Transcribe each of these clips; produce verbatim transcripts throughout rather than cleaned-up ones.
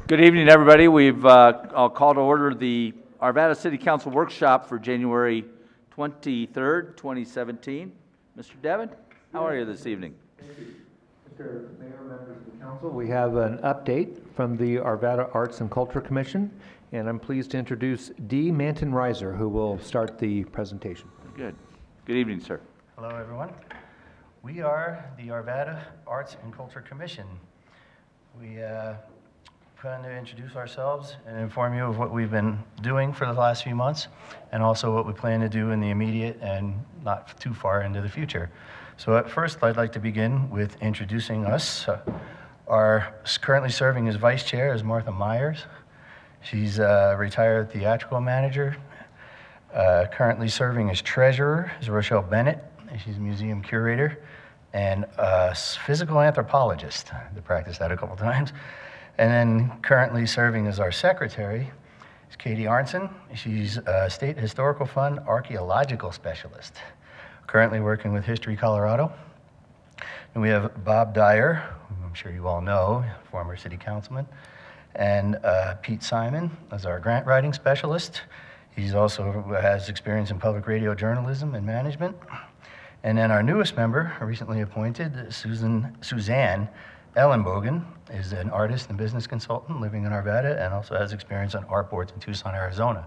Good evening, everybody. We've uh, I'll call to order the Arvada City Council workshop for January twenty-third, twenty seventeen. Mister Devon, how are you this evening? Thank you. Mister Mayor, members of the council, we have an update from the Arvada Arts and Culture Commission, and I'm pleased to introduce Dee Manton-Reiser, who will start the presentation. Good. Good evening, sir. Hello, everyone. We are the Arvada Arts and Culture Commission. We uh, plan to introduce ourselves and inform you of what we've been doing for the last few months, and also what we plan to do in the immediate and not too far into the future. So at first, I'd like to begin with introducing us. Uh, our currently serving as vice chair is Martha Myers. She's a retired theatrical manager. Uh, currently serving as treasurer is Rochelle Bennett. She's a museum curator and a physical anthropologist. I had to practice that a couple times. And then currently serving as our secretary is Katie Arnson. She's a State Historical Fund archaeological specialist, currently working with History Colorado. And we have Bob Dyer, who I'm sure you all know, former city councilman, and uh, Pete Simon as our grant writing specialist. He's also has experience in public radio journalism and management. And then our newest member, recently appointed, Susan, Suzanne Ellenbogen, is an artist and business consultant living in Arvada and also has experience on art boards in Tucson, Arizona.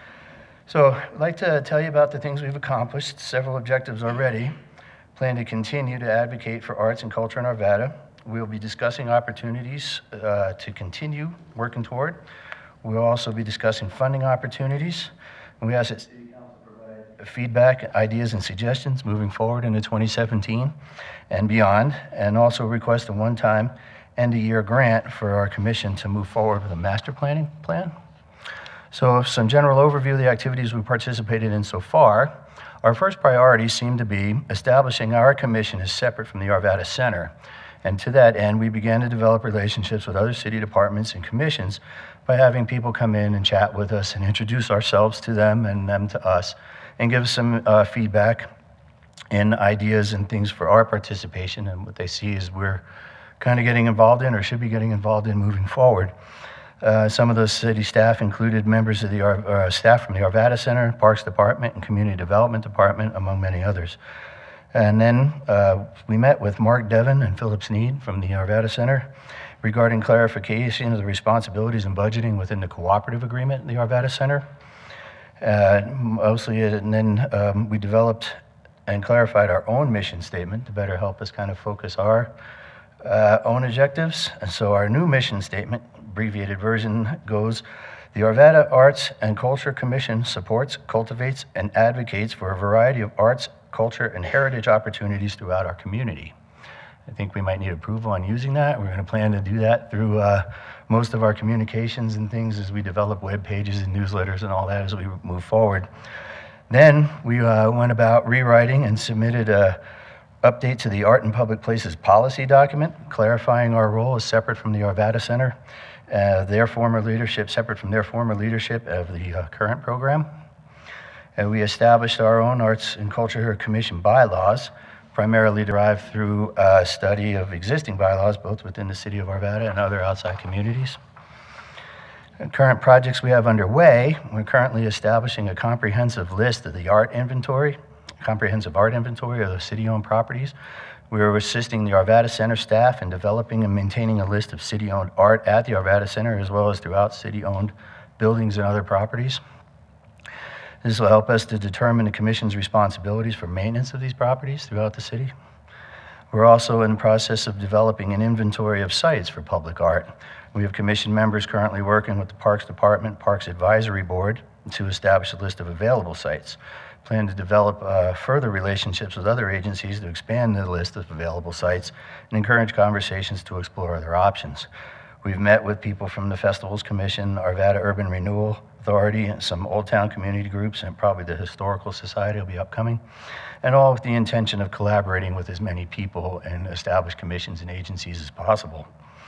So I'd like to tell you about the things we've accomplished, several objectives already. Plan to continue to advocate for arts and culture in Arvada. We'll be discussing opportunities uh, to continue working toward. We'll also be discussing funding opportunities. And we ask that City Council provide feedback, ideas, and suggestions moving forward into twenty seventeen and beyond, and also request a one-time end-of-year grant for our commission to move forward with a master planning plan. So some general overview of the activities we participated in so far. Our first priorities seem to be establishing our commission as separate from the Arvada Center. And to that end, we began to develop relationships with other city departments and commissions by having people come in and chat with us and introduce ourselves to them and them to us, and give some uh, feedback and ideas and things for our participation and what they see is we're kind of getting involved in or should be getting involved in moving forward. Uh, some of those city staff included members of the Ar uh, staff from the Arvada Center, Parks Department, and Community Development Department, among many others. And then uh, we met with Mark Devon and Philip Sneed from the Arvada Center regarding clarification of the responsibilities and budgeting within the cooperative agreement in the Arvada Center. Uh, mostly, and then um, we developed and clarified our own mission statement to better help us kind of focus our uh, own objectives. And so our new mission statement, abbreviated version, goes: the Arvada Arts and Culture Commission supports, cultivates, and advocates for a variety of arts, culture, and heritage opportunities throughout our community. I think we might need approval on using that. We're going to plan to do that through uh, most of our communications and things as we develop web pages and newsletters and all that as we move forward. Then we uh, went about rewriting and submitted a update to the Art and Public Places policy document, clarifying our role as separate from the Arvada Center, uh, their former leadership, separate from their former leadership of the uh, current program. And we established our own Arts and Culture Commission bylaws, primarily derived through a study of existing bylaws, both within the city of Arvada and other outside communities. And current projects we have underway, we're currently establishing a comprehensive list of the art inventory, comprehensive art inventory of the city-owned properties. We are assisting the Arvada Center staff in developing and maintaining a list of city-owned art at the Arvada Center, as well as throughout city-owned buildings and other properties. This will help us to determine the Commission's responsibilities for maintenance of these properties throughout the city. We're also in the process of developing an inventory of sites for public art. We have Commission members currently working with the Parks Department, Parks Advisory Board to establish a list of available sites. Plan to develop uh, further relationships with other agencies to expand the list of available sites and encourage conversations to explore other options. We've met with people from the Festivals Commission, Arvada Urban Renewal Authority, and some Old Town community groups, and probably the Historical Society will be upcoming, and all with the intention of collaborating with as many people and established commissions and agencies as possible.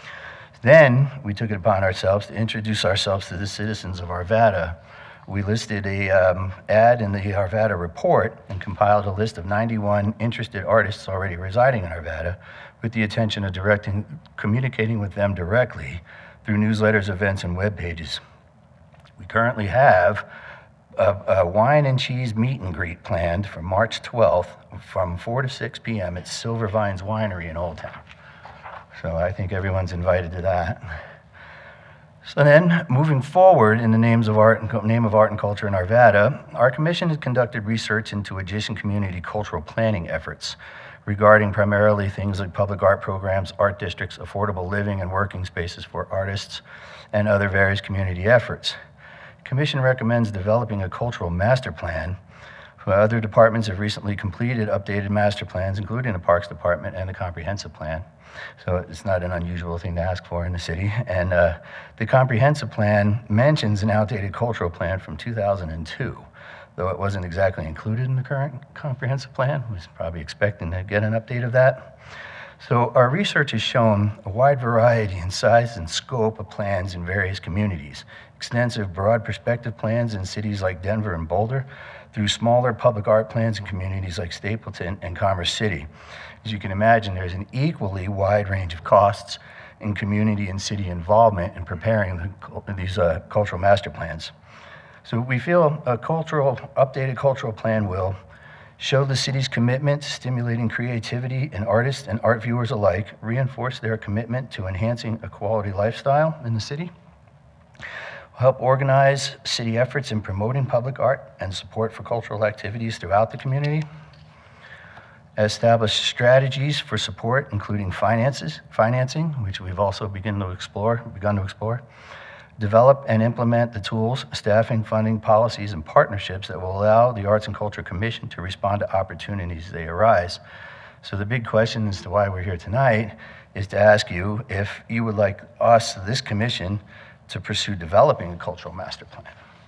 Then we took it upon ourselves to introduce ourselves to the citizens of Arvada. We listed a um, ad in the Arvada report and compiled a list of ninety-one interested artists already residing in Arvada, with the intention of directing, communicating with them directly through newsletters, events, and web pages. We currently have a, a wine and cheese meet and greet planned for March twelfth from four to six p m at Silver Vines Winery in Old Town. So I think everyone's invited to that. So then, moving forward in the names of art and, name of art and culture in Arvada, our commission has conducted research into adjacent community cultural planning efforts regarding primarily things like public art programs, art districts, affordable living and working spaces for artists, and other various community efforts. The commission recommends developing a cultural master plan. Other departments have recently completed updated master plans, including the Parks Department and the Comprehensive Plan. So it's not an unusual thing to ask for in the city. And uh, the Comprehensive Plan mentions an outdated cultural plan from two thousand two, though it wasn't exactly included in the current Comprehensive Plan. I was probably expecting to get an update of that. So our research has shown a wide variety in size and scope of plans in various communities, extensive broad perspective plans in cities like Denver and Boulder, through smaller public art plans in communities like Stapleton and Commerce City. As you can imagine, there's an equally wide range of costs in community and city involvement in preparing the, these uh, cultural master plans. So we feel a cultural, updated cultural plan will show the city's commitment to stimulating creativity in artists and art viewers alike, reinforce their commitment to enhancing a quality lifestyle in the city, help organize city efforts in promoting public art and support for cultural activities throughout the community, establish strategies for support, including finances, financing, which we've also begun to explore, begun to explore, develop and implement the tools, staffing, funding, policies, and partnerships that will allow the Arts and Culture Commission to respond to opportunities as they arise. So the big question as to why we're here tonight is to ask you if you would like us, this commission, to pursue developing a cultural master plan.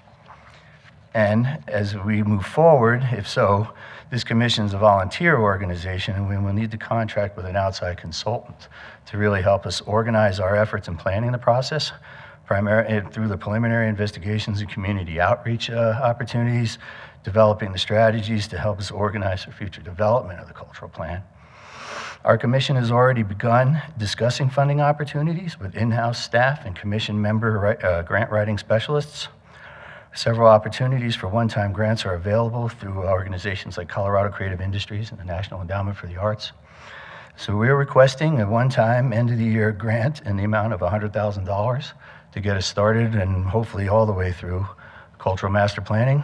And as we move forward, if so, this commission is a volunteer organization, and we will need to contract with an outside consultant to really help us organize our efforts in planning the process, primarily through the preliminary investigations and community outreach uh, opportunities, developing the strategies to help us organize for future development of the cultural plan. Our commission has already begun discussing funding opportunities with in-house staff and commission member uh, grant writing specialists. Several opportunities for one-time grants are available through organizations like Colorado Creative Industries and the National Endowment for the Arts. So we're requesting a one-time end-of-the-year grant in the amount of one hundred thousand dollars to get us started and hopefully all the way through cultural master planning.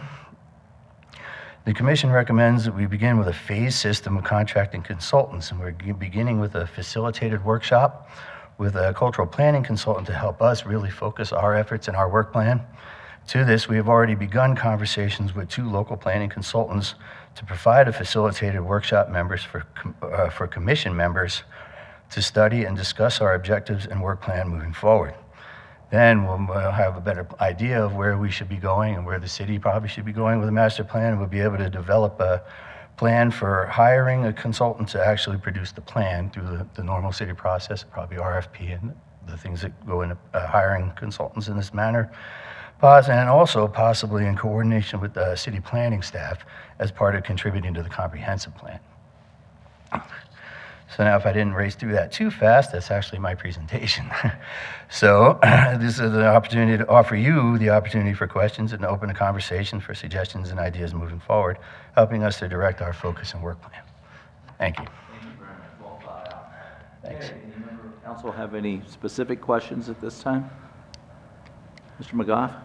The commission recommends that we begin with a phased system of contracting consultants, and we're beginning with a facilitated workshop with a cultural planning consultant to help us really focus our efforts and our work plan. To this, we have already begun conversations with two local planning consultants to provide a facilitated workshop members for, uh, for commission members to study and discuss our objectives and work plan moving forward. Then we'll have a better idea of where we should be going and where the city probably should be going with a master plan. We'll be able to develop a plan for hiring a consultant to actually produce the plan through the, the normal city process, probably R F P and the things that go into uh, hiring consultants in this manner. And also possibly in coordination with the city planning staff as part of contributing to the comprehensive plan. So now if I didn't race through that too fast, that's actually my presentation. So this is an opportunity to offer you the opportunity for questions and open a conversation for suggestions and ideas moving forward, helping us to direct our focus and work plan. Thank you. Thank you very much. Well thought out. Thanks. Okay, any member of council have any specific questions at this time? Mister McGough?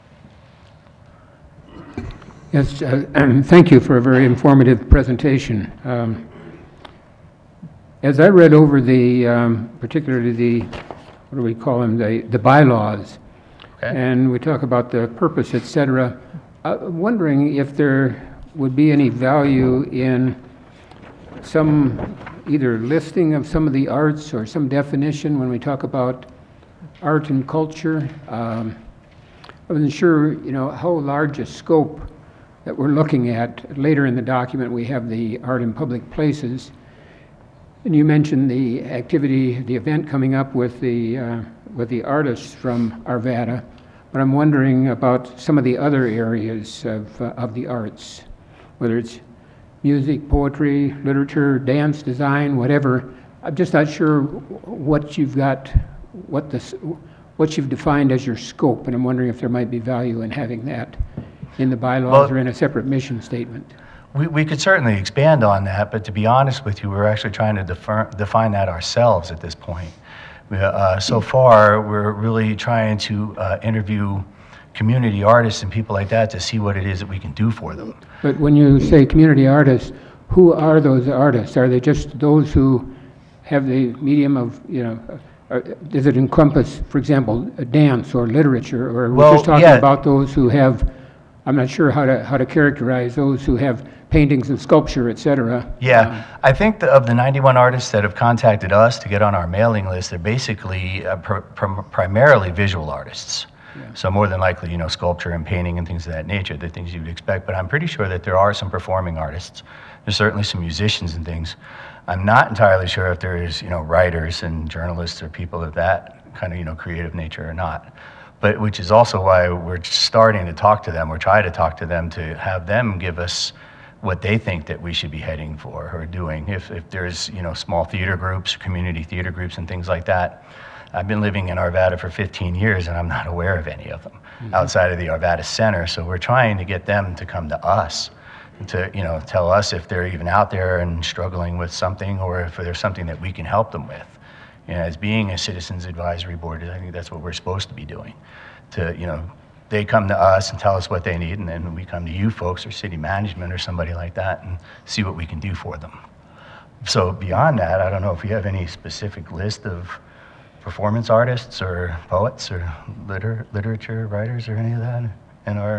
Yes, uh, thank you for a very informative presentation. Um, as I read over the, um, particularly the, what do we call them, the, the bylaws, Okay. and we talk about the purpose, et cetera, I'm wondering if there would be any value in some either listing of some of the arts or some definition when we talk about art and culture. Um, I wasn't sure, you know, how large a scope that we're looking at. Later in the document, we have the art in public places. And you mentioned the activity, the event coming up with the, uh, with the artists from Arvada. But I'm wondering about some of the other areas of, uh, of the arts, whether it's music, poetry, literature, dance, design, whatever. I'm just not sure what you've got, what the, what you've defined as your scope, and I'm wondering if there might be value in having that in the bylaws Well- or in a separate mission statement. We, we could certainly expand on that, but to be honest with you, we're actually trying to defer, define that ourselves at this point. We, uh, so far, we're really trying to uh, interview community artists and people like that to see what it is that we can do for them. But when you say community artists, who are those artists? Are they just those who have the medium of, you know, or does it encompass, for example, dance or literature, or we're Well, just talking yeah. about those who have, I'm not sure how to, how to characterize those who have paintings and sculpture, et cetera. Yeah, I think the, of the ninety-one artists that have contacted us to get on our mailing list, they're basically uh, pr pr primarily visual artists. Yeah. So more than likely, you know, sculpture and painting and things of that nature, the things you'd expect. But I'm pretty sure that there are some performing artists. There's certainly some musicians and things. I'm not entirely sure if there is, you know, writers and journalists or people of that kind of, you know, creative nature or not. But which is also why we're starting to talk to them. We're trying to talk to them to have them give us what they think that we should be heading for or doing. If, if there's, you know, small theater groups, community theater groups and things like that. I've been living in Arvada for fifteen years and I'm not aware of any of them mm-hmm. outside of the Arvada Center. So we're trying to get them to come to us to, you know, tell us if they're even out there and struggling with something or if there's something that we can help them with. You know, as being a citizens advisory board, I think that's what we're supposed to be doing. To, you know, they come to us and tell us what they need, and then we come to you folks or city management or somebody like that and see what we can do for them. So beyond that, I don't know if you have any specific list of performance artists or poets or liter literature writers or any of that in our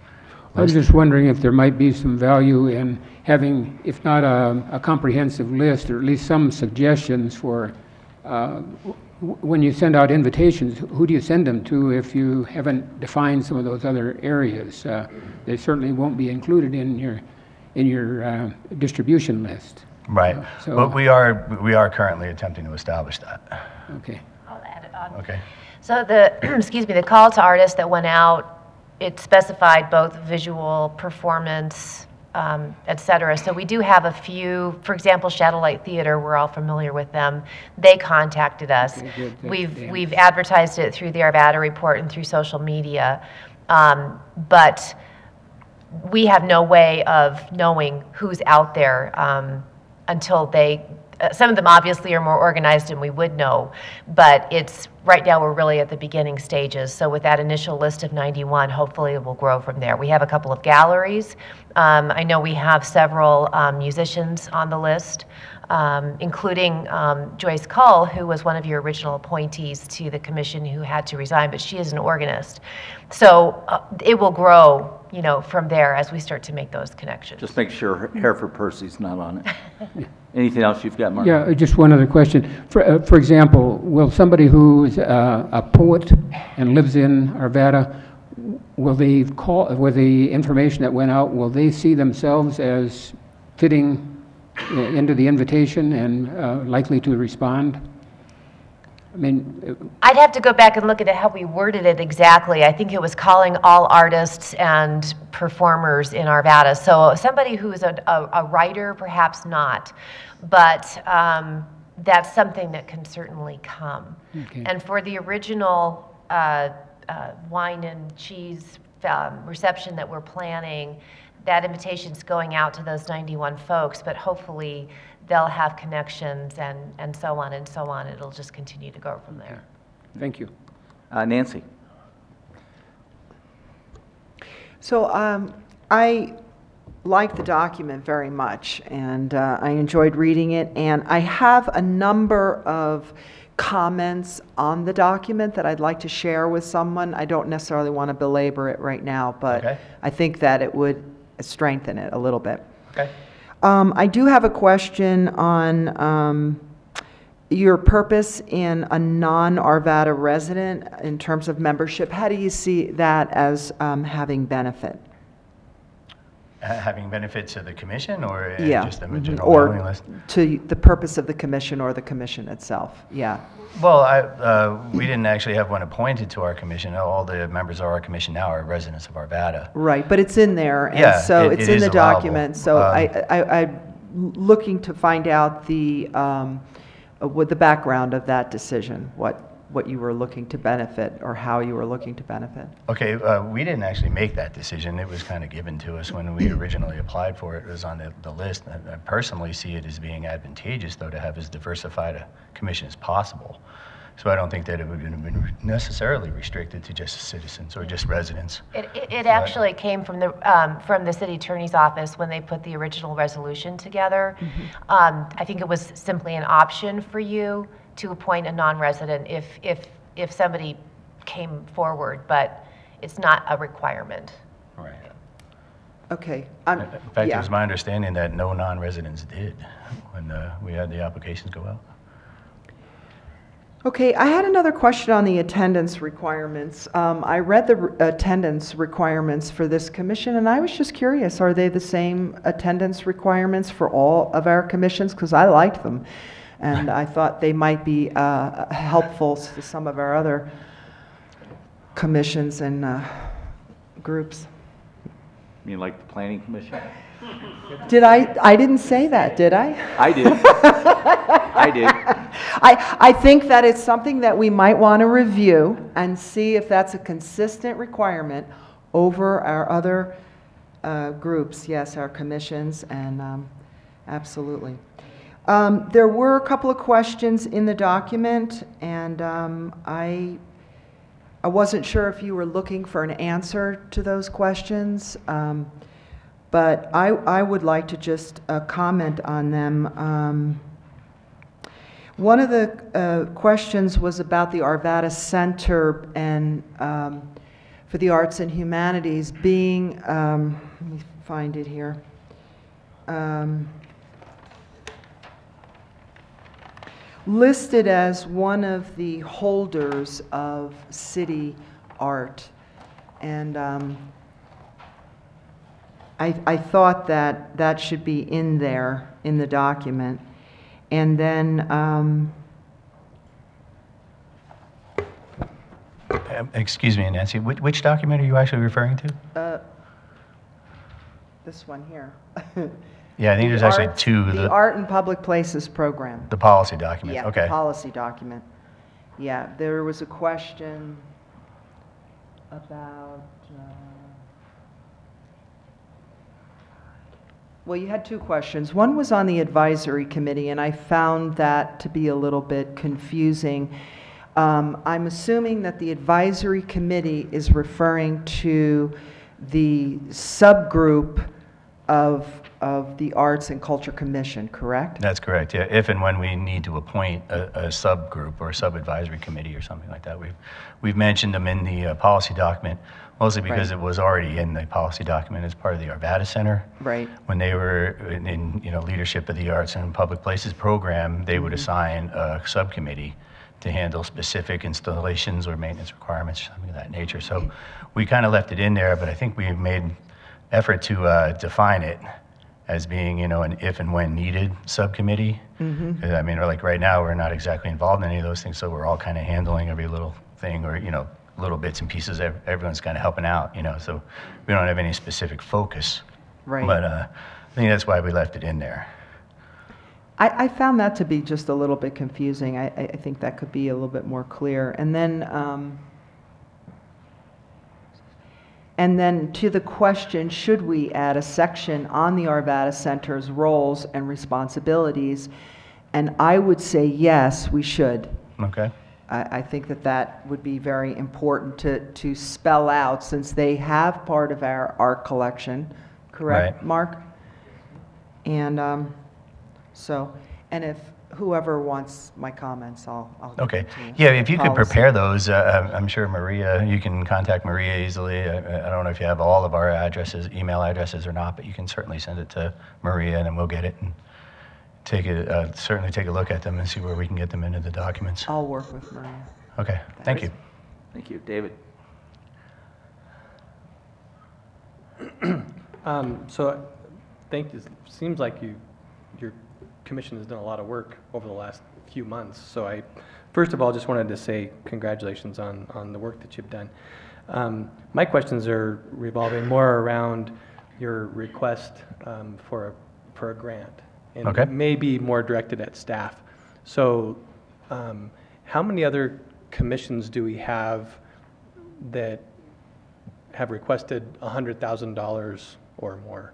I was just wondering if there might be some value in having, if not a, a comprehensive list, or at least some suggestions for uh, when you send out invitations, who do you send them to if you haven't defined some of those other areas? Uh, they certainly won't be included in your in your uh, distribution list. Right. Uh, so, but we are we are currently attempting to establish that. Okay. I'll add it on. Okay. So the, excuse me, the call to artists that went out, it specified both visual, performance, um, et cetera. So we do have a few, for example, Shadowlight Theater, we're all familiar with them. They contacted us. Okay, good, good, We've, yeah. we've advertised it through the Arvada report and through social media. Um, but we have no way of knowing who's out there um, until they, uh, some of them obviously are more organized and we would know, but it's, right now we're really at the beginning stages. So with that initial list of ninety-one, hopefully it will grow from there. We have a couple of galleries. Um, I know we have several um, musicians on the list, um, including um, Joyce Cull, who was one of your original appointees to the commission who had to resign, but she is an organist. So uh, it will grow, you know, from there as we start to make those connections. Just make sure Hereford Percy's not on it. Anything else you've got, Mark? Yeah, uh, just one other question. For, uh, for example, will somebody who is uh, a poet and lives in Arvada, will they call, will the information that went out, will they see themselves as fitting i- into the invitation and uh, likely to respond? I mean, uh, I'd have to go back and look at it, how we worded it exactly. I think it was calling all artists and performers in Arvada. So somebody who is a, a, a writer, perhaps not, but um, that's something that can certainly come. Okay. And for the original uh, uh, wine and cheese um, reception that we're planning, that invitation's going out to those ninety-one folks, but hopefully they'll have connections and, and so on and so on. It'll just continue to go from there. thank you. Uh, Nancy? So um, I like the document very much, and uh, I enjoyed reading it, and I have a number of comments on the document that I'd like to share with someone. I don't necessarily want to belabor it right now, but Okay. I think that it would strengthen it a little bit. Okay. Um, I do have a question on um, your purpose in a non-Arvada resident in terms of membership. How do you see that as um, having benefit? Ha- Having benefit to the commission or uh, Yeah. just a mhm. general mailing Or list? to the purpose of the commission or the commission itself, yeah. Well, I, uh, we didn't actually have one appointed to our commission. All the members of our commission now are residents of Arvada. Right, but it's in there, and Yeah, so it- it's it in is the allowable. document, so Um, I, I, I'm looking to find out the, um, uh, what the background of that decision, what, what you were looking to benefit or how you were looking to benefit? Okay, uh, we didn't actually make that decision. It was kind of given to us when we originally applied for it. It was on the, the list. I, I personally see it as being advantageous, though, to have as diversified a commission as possible. So I don't think that it would have been necessarily restricted to just citizens or just residents. It, it, it actually came from the, um, from the city attorney's office when they put the original resolution together. Mm-hmm. um, I think it was simply an option for you to appoint a non-resident if, if, if somebody came forward, but it's not a requirement. Right. Okay. Um, In fact, yeah. it was my understanding that no non-residents did when uh, we had the applications go out. Okay, I had another question on the attendance requirements. Um, I read the re- attendance requirements for this commission, and I was just curious, are they the same attendance requirements for all of our commissions? Because I liked them, and I thought they might be uh, helpful to some of our other commissions and uh, groups. You mean like the planning commission? Did I, I didn't say that, did I? I did. I did. I, I think that it's something that we might want to review and see if that's a consistent requirement over our other uh, groups, yes, our commissions, and um, absolutely. Um, there were a couple of questions in the document, and um, I, I wasn't sure if you were looking for an answer to those questions, um, but I, I would like to just uh, comment on them. Um, One of the uh, questions was about the Arvada Center and um, for the Arts and Humanities being, um, let me find it here, um, listed as one of the holders of city art. And um, I, I thought that that should be in there in the document. And then, um, Um, excuse me, Nancy, which, which document are you actually referring to? uh, this one here. Yeah, I think there's The actually Arts- two. The Art in Public Places Program. The policy document, Yeah, okay. policy document. Yeah, there was a question about, uh, well, you had two questions. One was on the advisory committee, and I found that to be a little bit confusing. Um, I'm assuming that the advisory committee is referring to the subgroup of, of the Arts and Culture Commission, correct? That's correct, yeah. If and when we need to appoint a, a subgroup or a sub-advisory committee or something like that, we've, we've mentioned them in the uh, policy document, mostly because Right. it was already in the policy document as part of the Arvada Center. Right. When they were in, in you know, leadership of the Arts and Public Places program, they would Mm-hmm. assign a subcommittee to handle specific installations or maintenance requirements, something of that nature. So we kind of left it in there, but I think we've made effort to uh, define it as being, you know, an if and when needed subcommittee. Mm-hmm. 'Cause, I mean, like right now, we're not exactly involved in any of those things, so we're all kind of handling every little thing, or, you know, little bits and pieces. ev- Everyone's kind of helping out, you know, so we don't have any specific focus. Right. But uh, I think that's why we left it in there. I, I found that to be just a little bit confusing. I, I I think that could be a little bit more clear. And then, um, and then to the question, should we add a section on the Arvada Center's roles and responsibilities? And I would say yes, we should. Okay? I, I think that that would be very important to, to spell out, since they have part of our art collection, correct, Right. Mark? And um, so, and if whoever wants my comments, I'll, I'll give Okay. it to you. Yeah, if you could Policy. prepare those, uh, I'm I'm sure Maria, you can contact Maria easily. I I don't know if you have all of our addresses, email addresses or not, but you can certainly send it to Maria, and then we'll get it and take it, uh, certainly take a look at them and see where we can get them into the documents. I'll work with Maria. Okay, thank you. Thank you. David? Um, So, thank you. Seems like you, your commission has done a lot of work over the last few months. So I, first of all, just wanted to say congratulations on, on the work that you've done. Um, My questions are revolving more around your request um, for, a for a grant. And Okay. maybe more directed at staff. So um, how many other commissions do we have that have requested one hundred thousand dollars or more?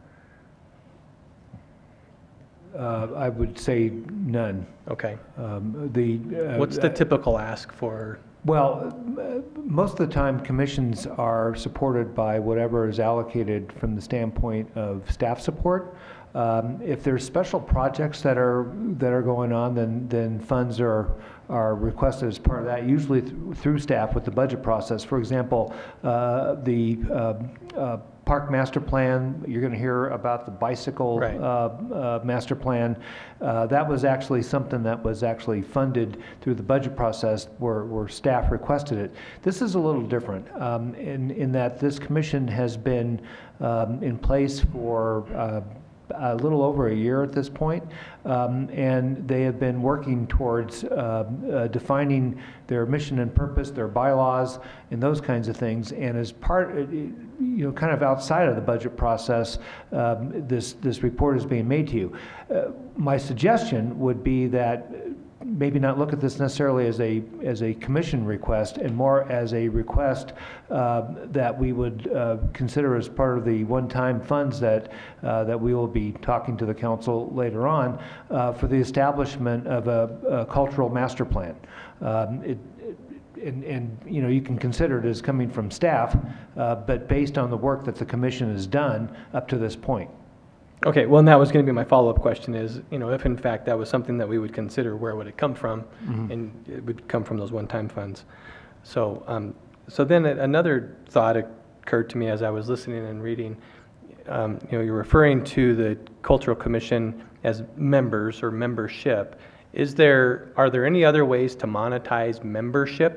Uh, I would say none. Okay. Um, The. uh, What's the typical ask for? Well, uh, most of the time, commissions are supported by whatever is allocated from the standpoint of staff support. Um, If there's special projects that are, that are going on, then, then funds are, are requested as part of that, usually th- through staff with the budget process. For example, uh, the uh, uh, park master plan, you're going to hear about the bicycle Right. uh, uh, master plan. Uh, That was actually something that was actually funded through the budget process where, where staff requested it. This is a little different um, in, in that this commission has been um, in place for uh, a little over a year at this point, um, and they have been working towards uh, uh, defining their mission and purpose, their bylaws, and those kinds of things. And as part, uh, you know, kind of outside of the budget process, um, this this report is being made to you. Uh, my suggestion would be that maybe not look at this necessarily as a as a commission request, and more as a request uh, that we would uh, consider as part of the one-time funds that uh, that we will be talking to the council later on uh, for the establishment of a, a cultural master plan. Um, it, and, and you know, you can consider it as coming from staff, uh, but based on the work that the commission has done up to this point. Okay, well, and that was going to be my follow-up question is, you know, if in fact that was something that we would consider, where would it come from? Mhm. And it would come from those one-time funds. So, um, so then a- another thought occurred to me as I was listening and reading. Um, you know, you're referring to the Cultural Commission as members or membership. Is there, are there any other ways to monetize membership?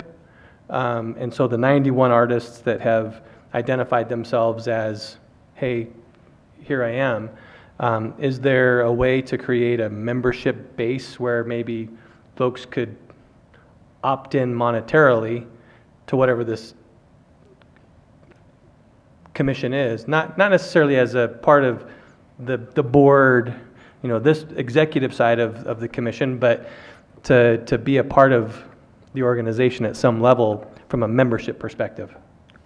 Um, and so the ninety-one artists that have identified themselves as, hey, here I am, um, is there a way to create a membership base where maybe folks could opt in monetarily to whatever this commission is? Not, not necessarily as a part of the, the board, you know, this executive side of, of the commission, but to, to be a part of the organization at some level from a membership perspective.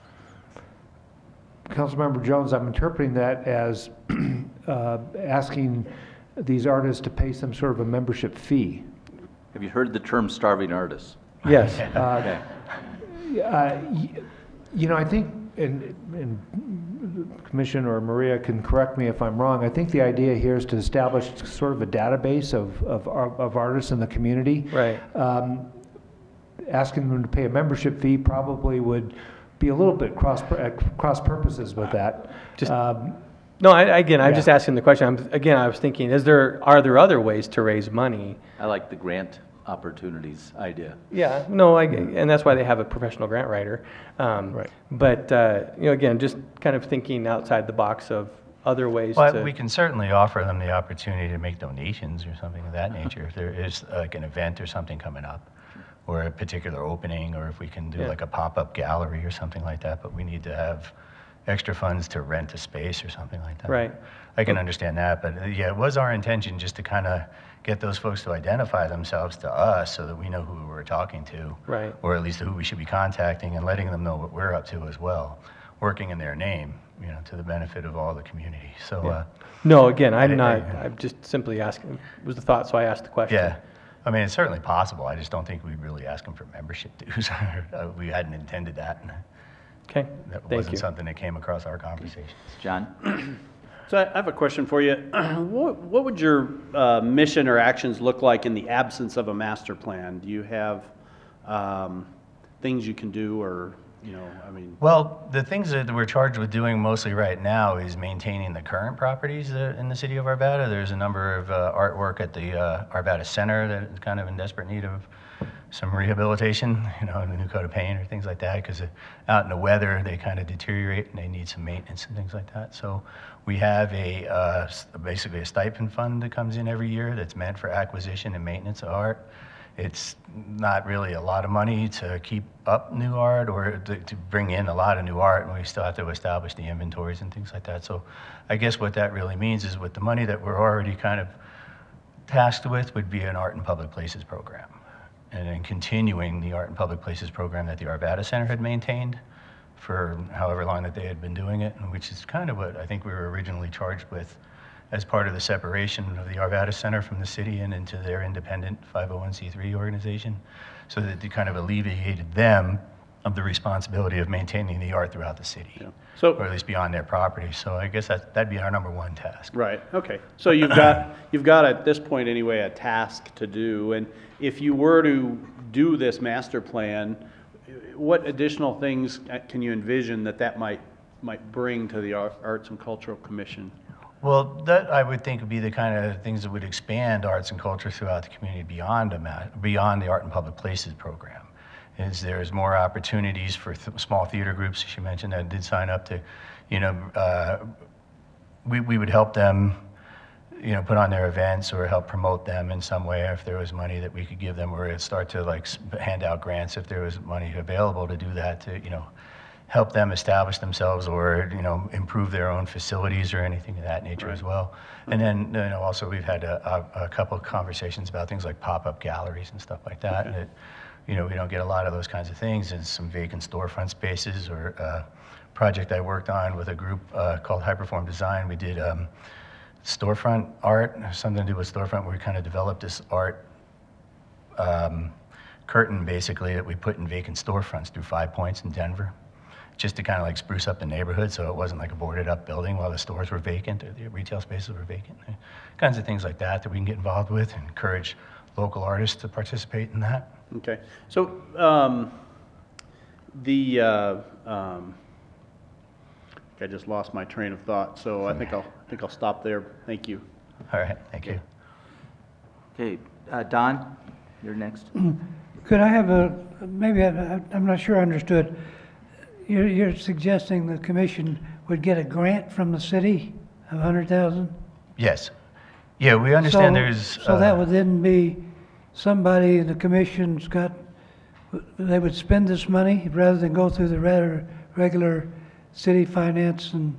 Councilmember Jones, I'm interpreting that as uh, asking these artists to pay some sort of a membership fee. Have you heard the term starving artists? Yes. Uh, uh, y- You know, I think, and, and Commissioner or Maria can correct me if I'm wrong, I think the idea here is to establish sort of a database of, of, ar- of artists in the community. Right. Um, Asking them to pay a membership fee probably would be a little bit cross, uh, cross purposes with that. Just- Um, No, I, again, I'm Yeah. just asking the question. I'm, again, I was thinking, is there, are there other ways to raise money? I like the grant opportunities idea. Yeah, no, I, and that's why they have a professional grant writer. Um, Right. But, uh, you know, again, just kind of thinking outside the box of other ways Well, to. we can certainly offer them the opportunity to make donations or something of that nature. If there is like an event or something coming up, or a particular opening, or if we can do Yeah. like a pop-up gallery or something like that, but we need to have extra funds to rent a space or something like that. Right. I can understand that, but uh, yeah, it was our intention just to kind of get those folks to identify themselves to us so that we know who we're talking to. Right. Or at least who we should be contacting and letting them know what we're up to as well, working in their name, you know, to the benefit of all the community. So, Yeah. uh, No, again, I I'm didn't- not, I- I'm just simply asking, it was the thought, so I asked the question. yeah, I mean, it's certainly possible. I just don't think we really ask them for membership dues. Uh, We hadn't intended that. and Okay, That thank wasn't you. something that came across our conversations. John? So I I have a question for you. What, what would your uh, mission or actions look like in the absence of a master plan? Do you have um, things you can do, or, you know, I mean? Well, the things that we're charged with doing mostly right now is maintaining the current properties that- in the city of Arvada. There's a number of uh, artwork at the uh, Arvada Center that is kind of in desperate need of some rehabilitation, you know, the new coat of paint or things like that, because out in the weather, they kind of deteriorate and they need some maintenance and things like that. So we have a, uh, s- basically a stipend fund that comes in every year that's meant for acquisition and maintenance of art. It's not really a lot of money to keep up new art or to, to bring in a lot of new art, and we still have to establish the inventories and things like that. So I guess what that really means is with the money that we're already kind of tasked with would be an art in public places program. and then continuing the Art in Public Places program that the Arvada Center had maintained for however long that they had been doing it, which is kind of what I think we were originally charged with as part of the separation of the Arvada Center from the city and into their independent five oh one c three organization, so that it kind of alleviated them of the responsibility of maintaining the art throughout the city, Yeah. So- or at least beyond their property. So I guess that, that'd be our number one task. Right, okay. So you've got, you've got at this point anyway, a task to do. And if you were to do this master plan, what additional things can you envision that that might, might bring to the Ar- Arts and Cultural Commission? Well, that I would think would be the kind of things that would expand arts and culture throughout the community beyond, a ma- beyond the Art in Public Places program. Is there's more opportunities for th- small theater groups, as you mentioned, that did sign up to, you know, uh, we, we would help them, you know, put on their events or help promote them in some way if there was money that we could give them, or start to like hand out grants if there was money available to do that, to, you know, help them establish themselves or, you know, improve their own facilities or anything of that nature as well. And then, you know, also we've had a, a, a couple of conversations about things like pop-up galleries and stuff like that. that you know, we don't get a lot of those kinds of things, and some vacant storefront spaces, or a project I worked on with a group uh, called Hyperform Design. We did um, storefront art, something to do with storefront, where we kind of developed this art um, curtain, basically, that we put in vacant storefronts through Five Points in Denver, just to kind of like spruce up the neighborhood so it wasn't like a boarded up building while the stores were vacant or the retail spaces were vacant. Kinds of things like that that we can get involved with and encourage local artists to participate in that. Okay, so um, the, uh, um, I just lost my train of thought, so I think I'll, I think I'll stop there. Thank you. All right, thank you. Okay, uh, Don, you're next. Could I have a, maybe I- I'm not sure I understood. You're, you're suggesting the commission would get a grant from the city of one hundred thousand? Yes. Yeah, we understand So- there's. So that uh, would then be somebody in the commission's got, they would spend this money rather than go through the rather regular city finance and,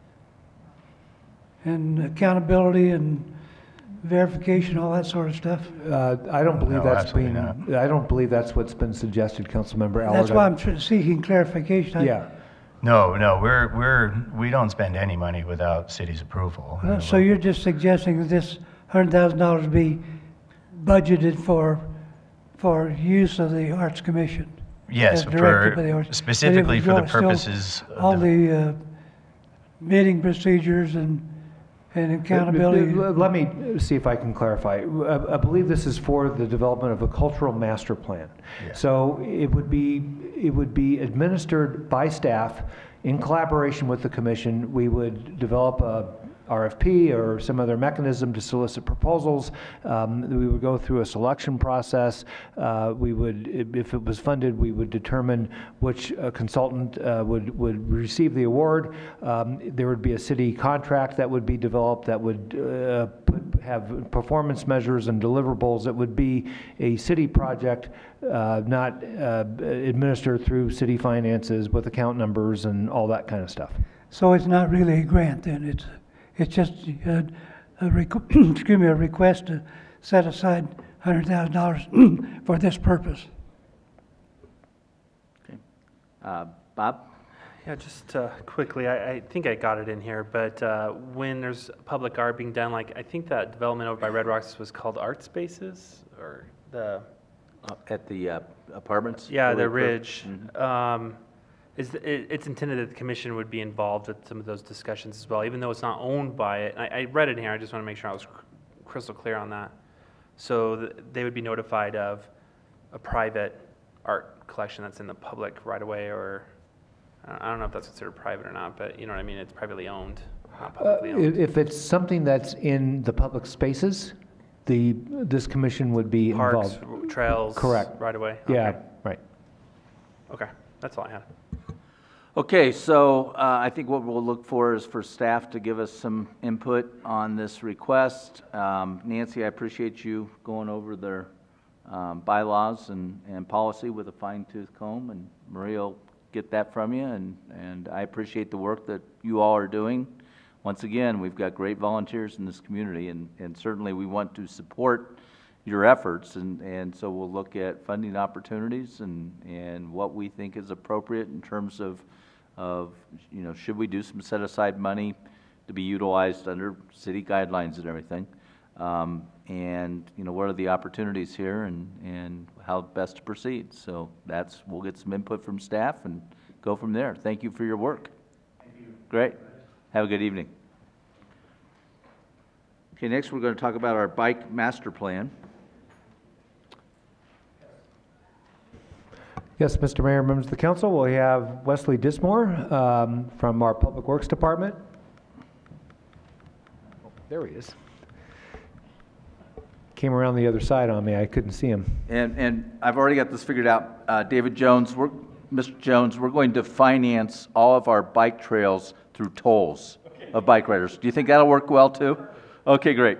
and accountability and verification, all that sort of stuff? Uh, I don't believe No, that's absolutely being, I don't believe that's what's been suggested, Councilmember Allard. That's why I'm tr- seeking clarification. I- Yeah. No, no, we're, we're, we don't spend any money without city's approval. Uh, So you're just suggesting that this one hundred thousand dollars be budgeted for, for use of the Arts Commission? Yes, as directed by the for, Arts- specifically for the but it would still- purposes. of All the- the uh, bidding procedures and, and accountability. Let me see if I can clarify. I I believe this is for the development of a cultural master plan. Yeah. So it would be, it would be administered by staff in collaboration with the commission. We would develop a R F P or some other mechanism to solicit proposals. Um, We would go through a selection process. Uh, We would, if if it was funded, we would determine which uh, consultant uh, would, would receive the award. Um, There would be a city contract that would be developed that would uh, put- have performance measures and deliverables. It would be a city project, uh, not uh, administered through city finances with account numbers and all that kind of stuff. So it's not really a grant then, it's, it's just a, a, requ- excuse me, a request to set aside one hundred thousand dollars for this purpose. Okay. Uh, Bob? Yeah, just uh, quickly, I, I think I got it in here, but uh, when there's public art being done, like, I think that development over by Red Rocks was called Art Spaces, or the, Uh, At the uh, apartments? yeah, the Ridge. Ridge. Um, Is, the- it- it's intended that the commission would be involved with some of those discussions as well, even though it's not owned by it. I, I read it here, I just want to make sure I was cr- crystal clear on that. So th- they would be notified of a private art collection that's in the public right away, or, I don't- I don't know if that's considered private or not, but you know what I mean, it's privately owned, not Uh, publicly owned. If if it's something that's in the public spaces, the, this commission would be Parks, involved. trails. Correct. Right away? Yeah, Okay. right. Okay, that's all I had. Okay, so uh, I think what we'll look for is for staff to give us some input on this request. Um, Nancy, I appreciate you going over their um, bylaws and, and policy with a fine tooth comb, and Maria will get that from you, and, and I appreciate the work that you all are doing. Once again, we've got great volunteers in this community, and, and certainly we want to support your efforts, and, and so we'll look at funding opportunities and, and what we think is appropriate in terms of, of, you know, should we do some set-aside money to be utilized under city guidelines and everything. Um, and, you know, what are the opportunities here and, and how best to proceed. So that's, we'll get some input from staff and go from there. Thank you for your work. Thank you. Great. Have a good evening. Okay, next we're going to talk about our bike master plan. Yes, Mister Mayor, members of the council, we have Wesley Dismore um, from our Public Works Department. Oh, there he is. Came around the other side on me. I couldn't see him. And, and I've already got this figured out. Uh, David Jones, we're, Mister Jones, we're going to finance all of our bike trails through tolls okay. of bike riders. Do you think that'll work well too? Okay, great.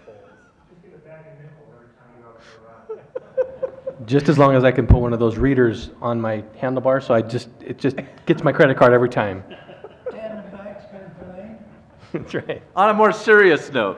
Just as long as I can put one of those readers on my handlebar, so I just it just gets my credit card every time. That's right. On a more serious note.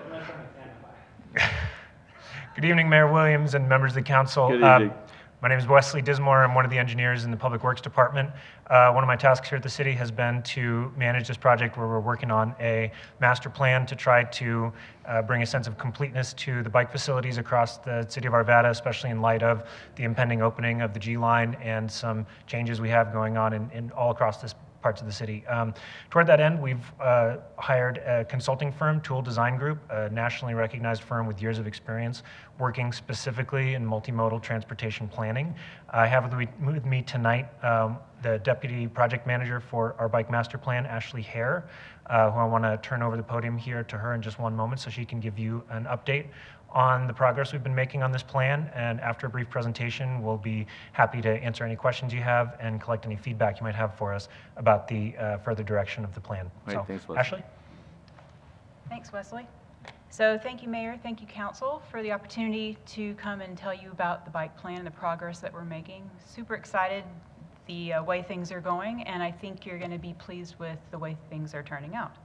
Good evening, Mayor Williams and members of the council. Good evening. Um, my name is Wesley Dismore. I'm one of the engineers in the Public Works Department. Uh, one of my tasks here at the city has been to manage this project where we're working on a master plan to try to uh, bring a sense of completeness to the bike facilities across the city of Arvada, especially in light of the impending opening of the G line and some changes we have going on in, in all across this parts of the city. Um, toward that end, we've uh, hired a consulting firm, Tool Design Group, a nationally recognized firm with years of experience working specifically in multimodal transportation planning. I have with me tonight um, the Deputy Project Manager for our Bike Master Plan, Ashley Hare, uh, who I want to turn over the podium here to her in just one moment so she can give you an update on the progress we've been making on this plan, and after a brief presentation, we'll be happy to answer any questions you have and collect any feedback you might have for us about the uh, further direction of the plan. Great, so, thanks, Wesley. Ashley? Thanks, Wesley. So thank you, Mayor, thank you, Council, for the opportunity to come and tell you about the bike plan and the progress that we're making. Super excited the uh, way things are going, and I think you're going to be pleased with the way things are turning out.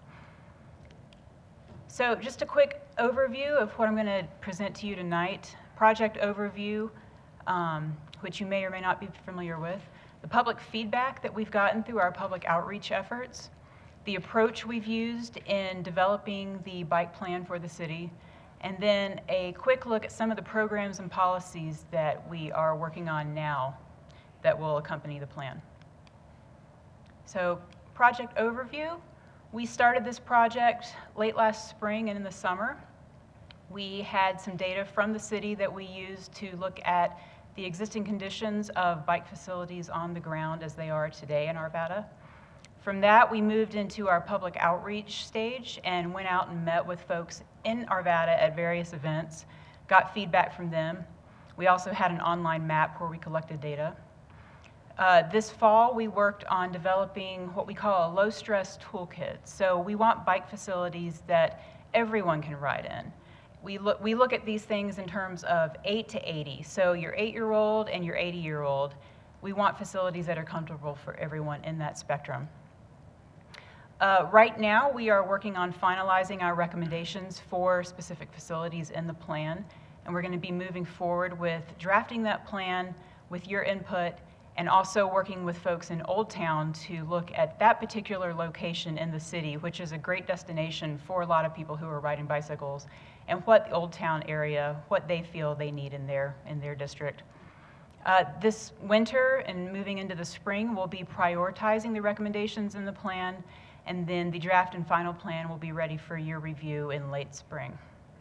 So just a quick overview of what I'm going to present to you tonight. Project overview, um, which you may or may not be familiar with. The public feedback that we've gotten through our public outreach efforts. The approach we've used in developing the bike plan for the city. And then a quick look at some of the programs and policies that we are working on now that will accompany the plan. So project overview. We started this project late last spring and in the summer. We had some data from the city that we used to look at the existing conditions of bike facilities on the ground as they are today in Arvada. From that, we moved into our public outreach stage and went out and met with folks in Arvada at various events, got feedback from them. We also had an online map where we collected data. Uh, this fall, we worked on developing what we call a low-stress toolkit. So we want bike facilities that everyone can ride in. We look, we look at these things in terms of eight to eighty. So your eight-year-old and your eighty-year-old, we want facilities that are comfortable for everyone in that spectrum. Uh, right now, we are working on finalizing our recommendations for specific facilities in the plan, and we're going to be moving forward with drafting that plan with your input and also working with folks in Old Town to look at that particular location in the city, which is a great destination for a lot of people who are riding bicycles, and what the Old Town area, what they feel they need in their, in their district. Uh, this winter and moving into the spring, we'll be prioritizing the recommendations in the plan, and then the draft and final plan will be ready for your review in late spring.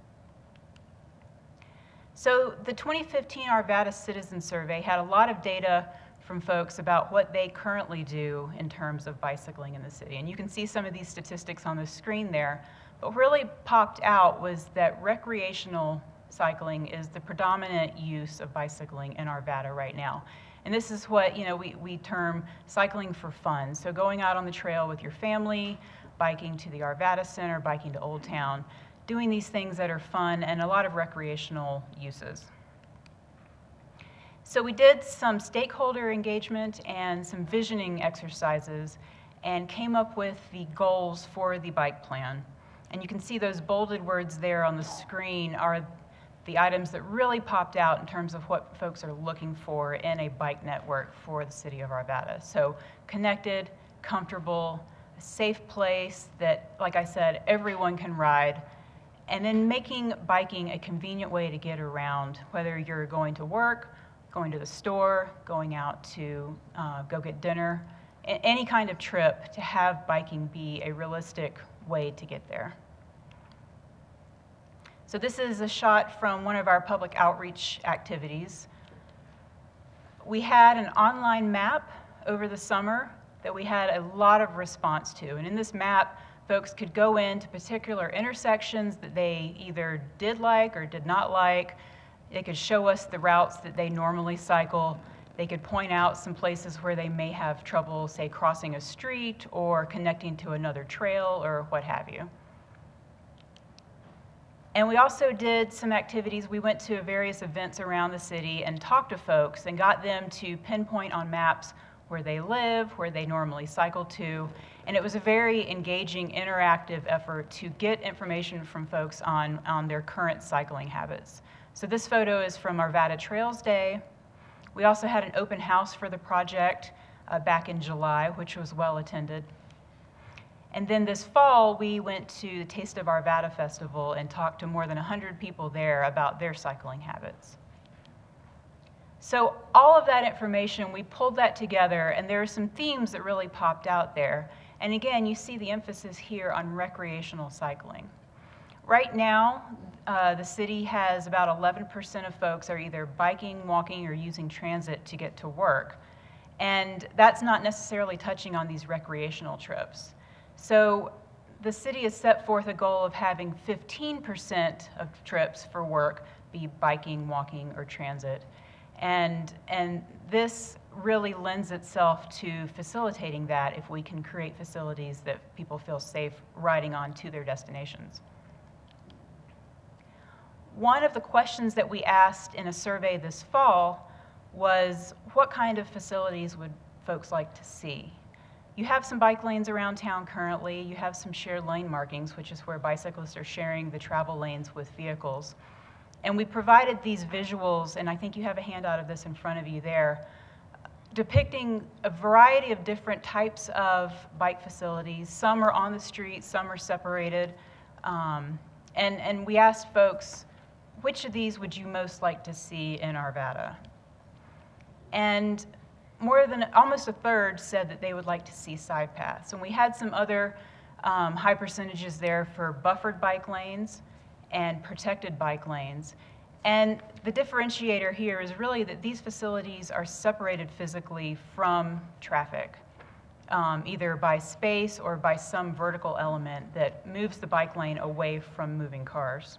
So the twenty fifteen Arvada Citizen Survey had a lot of data from folks about what they currently do in terms of bicycling in the city. And you can see some of these statistics on the screen there. But what really popped out was that recreational cycling is the predominant use of bicycling in Arvada right now. And this is what, you know, we, we term cycling for fun. So going out on the trail with your family, biking to the Arvada Center, biking to Old Town, doing these things that are fun and a lot of recreational uses. So we did some stakeholder engagement and some visioning exercises and came up with the goals for the bike plan. And you can see those bolded words there on the screen are the items that really popped out in terms of what folks are looking for in a bike network for the city of Arvada. So connected, comfortable, a safe place that, like I said, everyone can ride, and then making biking a convenient way to get around, whether you're going to work, going to the store, going out to uh, go get dinner, a- any kind of trip, to have biking be a realistic way to get there. So this is a shot from one of our public outreach activities. We had an online map over the summer that we had a lot of response to. And in this map, folks could go into particular intersections that they either did like or did not like. They could show us the routes that they normally cycle. They could point out some places where they may have trouble, say, crossing a street or connecting to another trail or what have you. And we also did some activities. We went to various events around the city and talked to folks and got them to pinpoint on maps where they live, where they normally cycle to. And it was a very engaging, interactive effort to get information from folks on, on their current cycling habits. So this photo is from Arvada Trails Day. We also had an open house for the project uh, back in July, which was well attended. And then this fall, we went to the Taste of Arvada Festival and talked to more than one hundred people there about their cycling habits. So all of that information, we pulled that together, and there are some themes that really popped out there. And again, you see the emphasis here on recreational cycling. Right now, uh, the city has about eleven percent of folks are either biking, walking, or using transit to get to work. And that's not necessarily touching on these recreational trips. So the city has set forth a goal of having fifteen percent of trips for work be biking, walking, or transit. And, and this really lends itself to facilitating that if we can create facilities that people feel safe riding on to their destinations. One of the questions that we asked in a survey this fall was, what kind of facilities would folks like to see? You have some bike lanes around town currently. You have some shared lane markings, which is where bicyclists are sharing the travel lanes with vehicles. And we provided these visuals, and I think you have a handout of this in front of you there, depicting a variety of different types of bike facilities. Some are on the street, some are separated. Um, and, and we asked folks, which of these would you most like to see in Arvada? And more than almost a third said that they would like to see side paths. And we had some other um, high percentages there for buffered bike lanes and protected bike lanes. And the differentiator here is really that these facilities are separated physically from traffic, um, either by space or by some vertical element that moves the bike lane away from moving cars.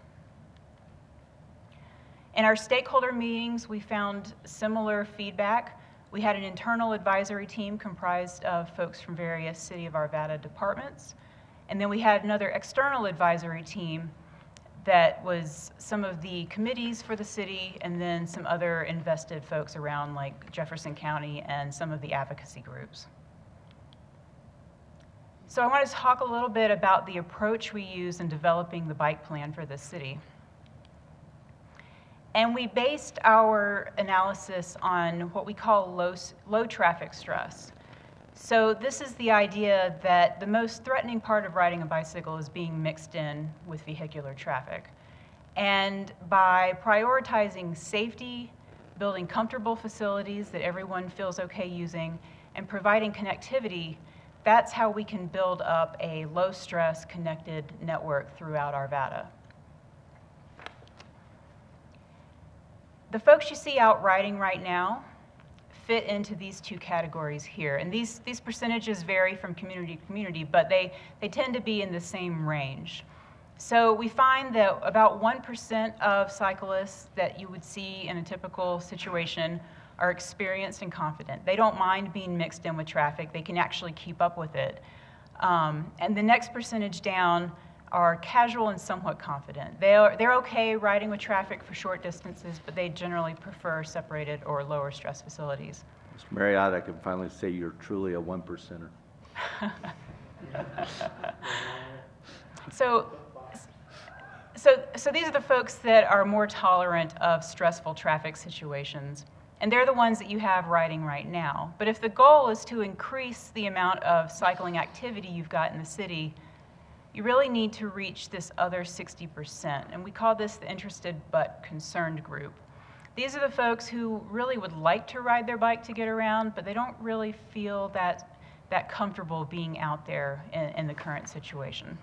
In our stakeholder meetings, we found similar feedback. We had an internal advisory team comprised of folks from various City of Arvada departments. And then we had another external advisory team that was some of the committees for the city and then some other invested folks around like Jefferson County and some of the advocacy groups. So I want to talk a little bit about the approach we use in developing the bike plan for this city. And we based our analysis on what we call low, low traffic stress. So this is the idea that the most threatening part of riding a bicycle is being mixed in with vehicular traffic. And by prioritizing safety, building comfortable facilities that everyone feels okay using, and providing connectivity, that's how we can build up a low-stress connected network throughout Arvada. The folks you see out riding right now fit into these two categories here. And these, these percentages vary from community to community, but they, they tend to be in the same range. So we find that about one percent of cyclists that you would see in a typical situation are experienced and confident. They don't mind being mixed in with traffic. They can actually keep up with it. Um, and the next percentage down are casual and somewhat confident. They are, they're okay riding with traffic for short distances, but they generally prefer separated or lower stress facilities. Mister Marriott, I can finally say you're truly a one percenter. So, so, so these are the folks that are more tolerant of stressful traffic situations, and they're the ones that you have riding right now. But if the goal is to increase the amount of cycling activity you've got in the city, you really need to reach this other sixty percent, and we call this the interested but concerned group. These are the folks who really would like to ride their bike to get around, but they don't really feel that, that comfortable being out there in, in the current situation.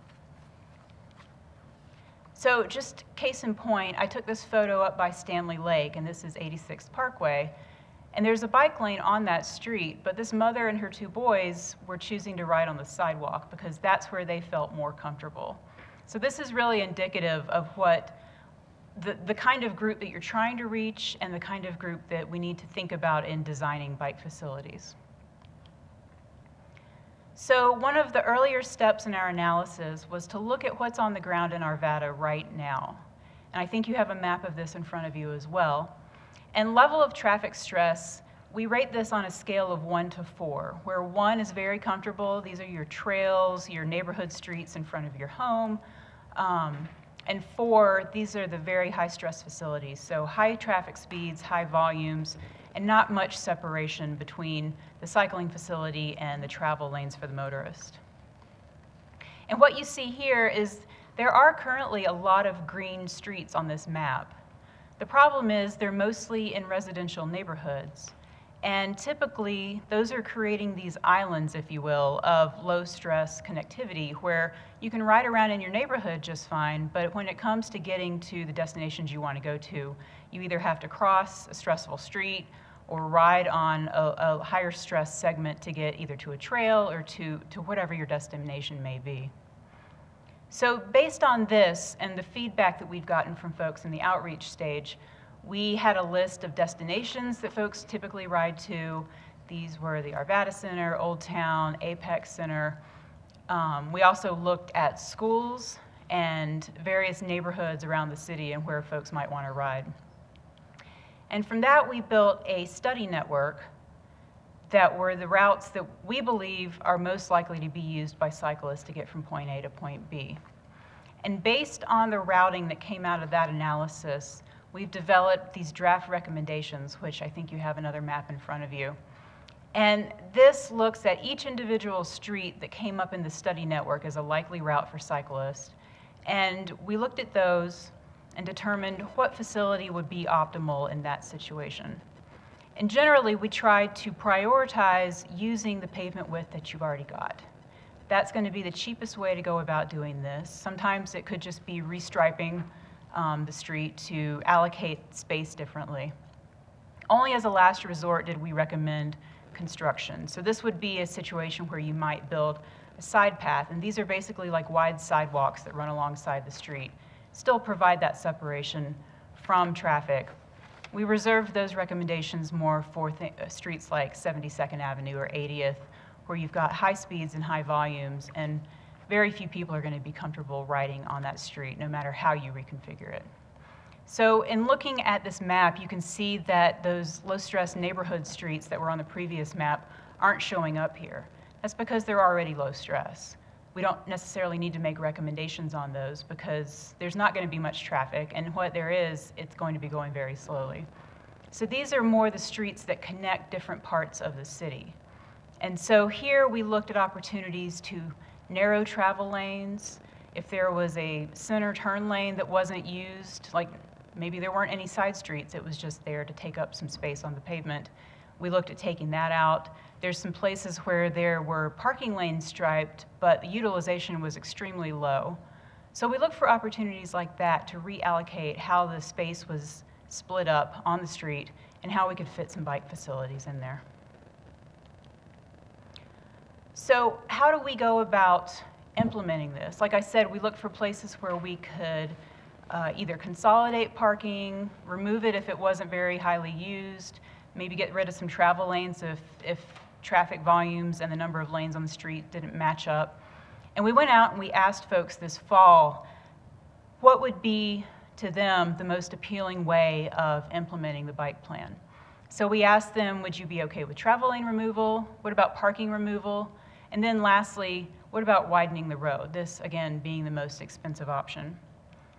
So just case in point, I took this photo up by Stanley Lake, and this is eighty-sixth Parkway. And there's a bike lane on that street, but this mother and her two boys were choosing to ride on the sidewalk because that's where they felt more comfortable. So this is really indicative of what the, the kind of group that you're trying to reach and the kind of group that we need to think about in designing bike facilities. So one of the earlier steps in our analysis was to look at what's on the ground in Arvada right now. And I think you have a map of this in front of you as well. And level of traffic stress, we rate this on a scale of one to four, where one is very comfortable. These are your trails, your neighborhood streets in front of your home. Um, and four, these are the very high stress facilities. So high traffic speeds, high volumes, and not much separation between the cycling facility and the travel lanes for the motorist. And what you see here is there are currently a lot of green streets on this map. The problem is they're mostly in residential neighborhoods. And typically, those are creating these islands, if you will, of low-stress connectivity where you can ride around in your neighborhood just fine, but when it comes to getting to the destinations you want to go to, you either have to cross a stressful street or ride on a, a higher stress segment to get either to a trail or to, to whatever your destination may be. So based on this and the feedback that we've gotten from folks in the outreach stage, we had a list of destinations that folks typically ride to. These were the Arvada Center, Old Town, Apex Center. Um, we also looked at schools and various neighborhoods around the city and where folks might want to ride. And from that, we built a study network that were the routes that we believe are most likely to be used by cyclists to get from point A to point B. And based on the routing that came out of that analysis, we've developed these draft recommendations, which I think you have another map in front of you. And this looks at each individual street that came up in the study network as a likely route for cyclists. And we looked at those and determined what facility would be optimal in that situation. And generally, we tried to prioritize using the pavement width that you've already got. That's going to be the cheapest way to go about doing this. Sometimes it could just be restriping um, the street to allocate space differently. Only as a last resort did we recommend construction. So this would be a situation where you might build a side path, and these are basically like wide sidewalks that run alongside the street. Still provide that separation from traffic. We reserved those recommendations more for th streets like seventy-second Avenue or eightieth, where you've got high speeds and high volumes, and very few people are going to be comfortable riding on that street, no matter how you reconfigure it. So in looking at this map, you can see that those low-stress neighborhood streets that were on the previous map aren't showing up here. That's because they're already low stress. We don't necessarily need to make recommendations on those because there's not going to be much traffic, and what there is, it's going to be going very slowly. So these are more the streets that connect different parts of the city. And so here we looked at opportunities to narrow travel lanes. If there was a center turn lane that wasn't used, like maybe there weren't any side streets, it was just there to take up some space on the pavement, we looked at taking that out. There's some places where there were parking lanes striped, but the utilization was extremely low. So we looked for opportunities like that to reallocate how the space was split up on the street and how we could fit some bike facilities in there. So how do we go about implementing this? Like I said, we looked for places where we could uh, either consolidate parking, remove it if it wasn't very highly used, maybe get rid of some travel lanes if, if traffic volumes and the number of lanes on the street didn't match up. And we went out and we asked folks this fall, what would be to them the most appealing way of implementing the bike plan? So we asked them, would you be okay with travel lane removal? What about parking removal? And then lastly, what about widening the road? This, again, being the most expensive option.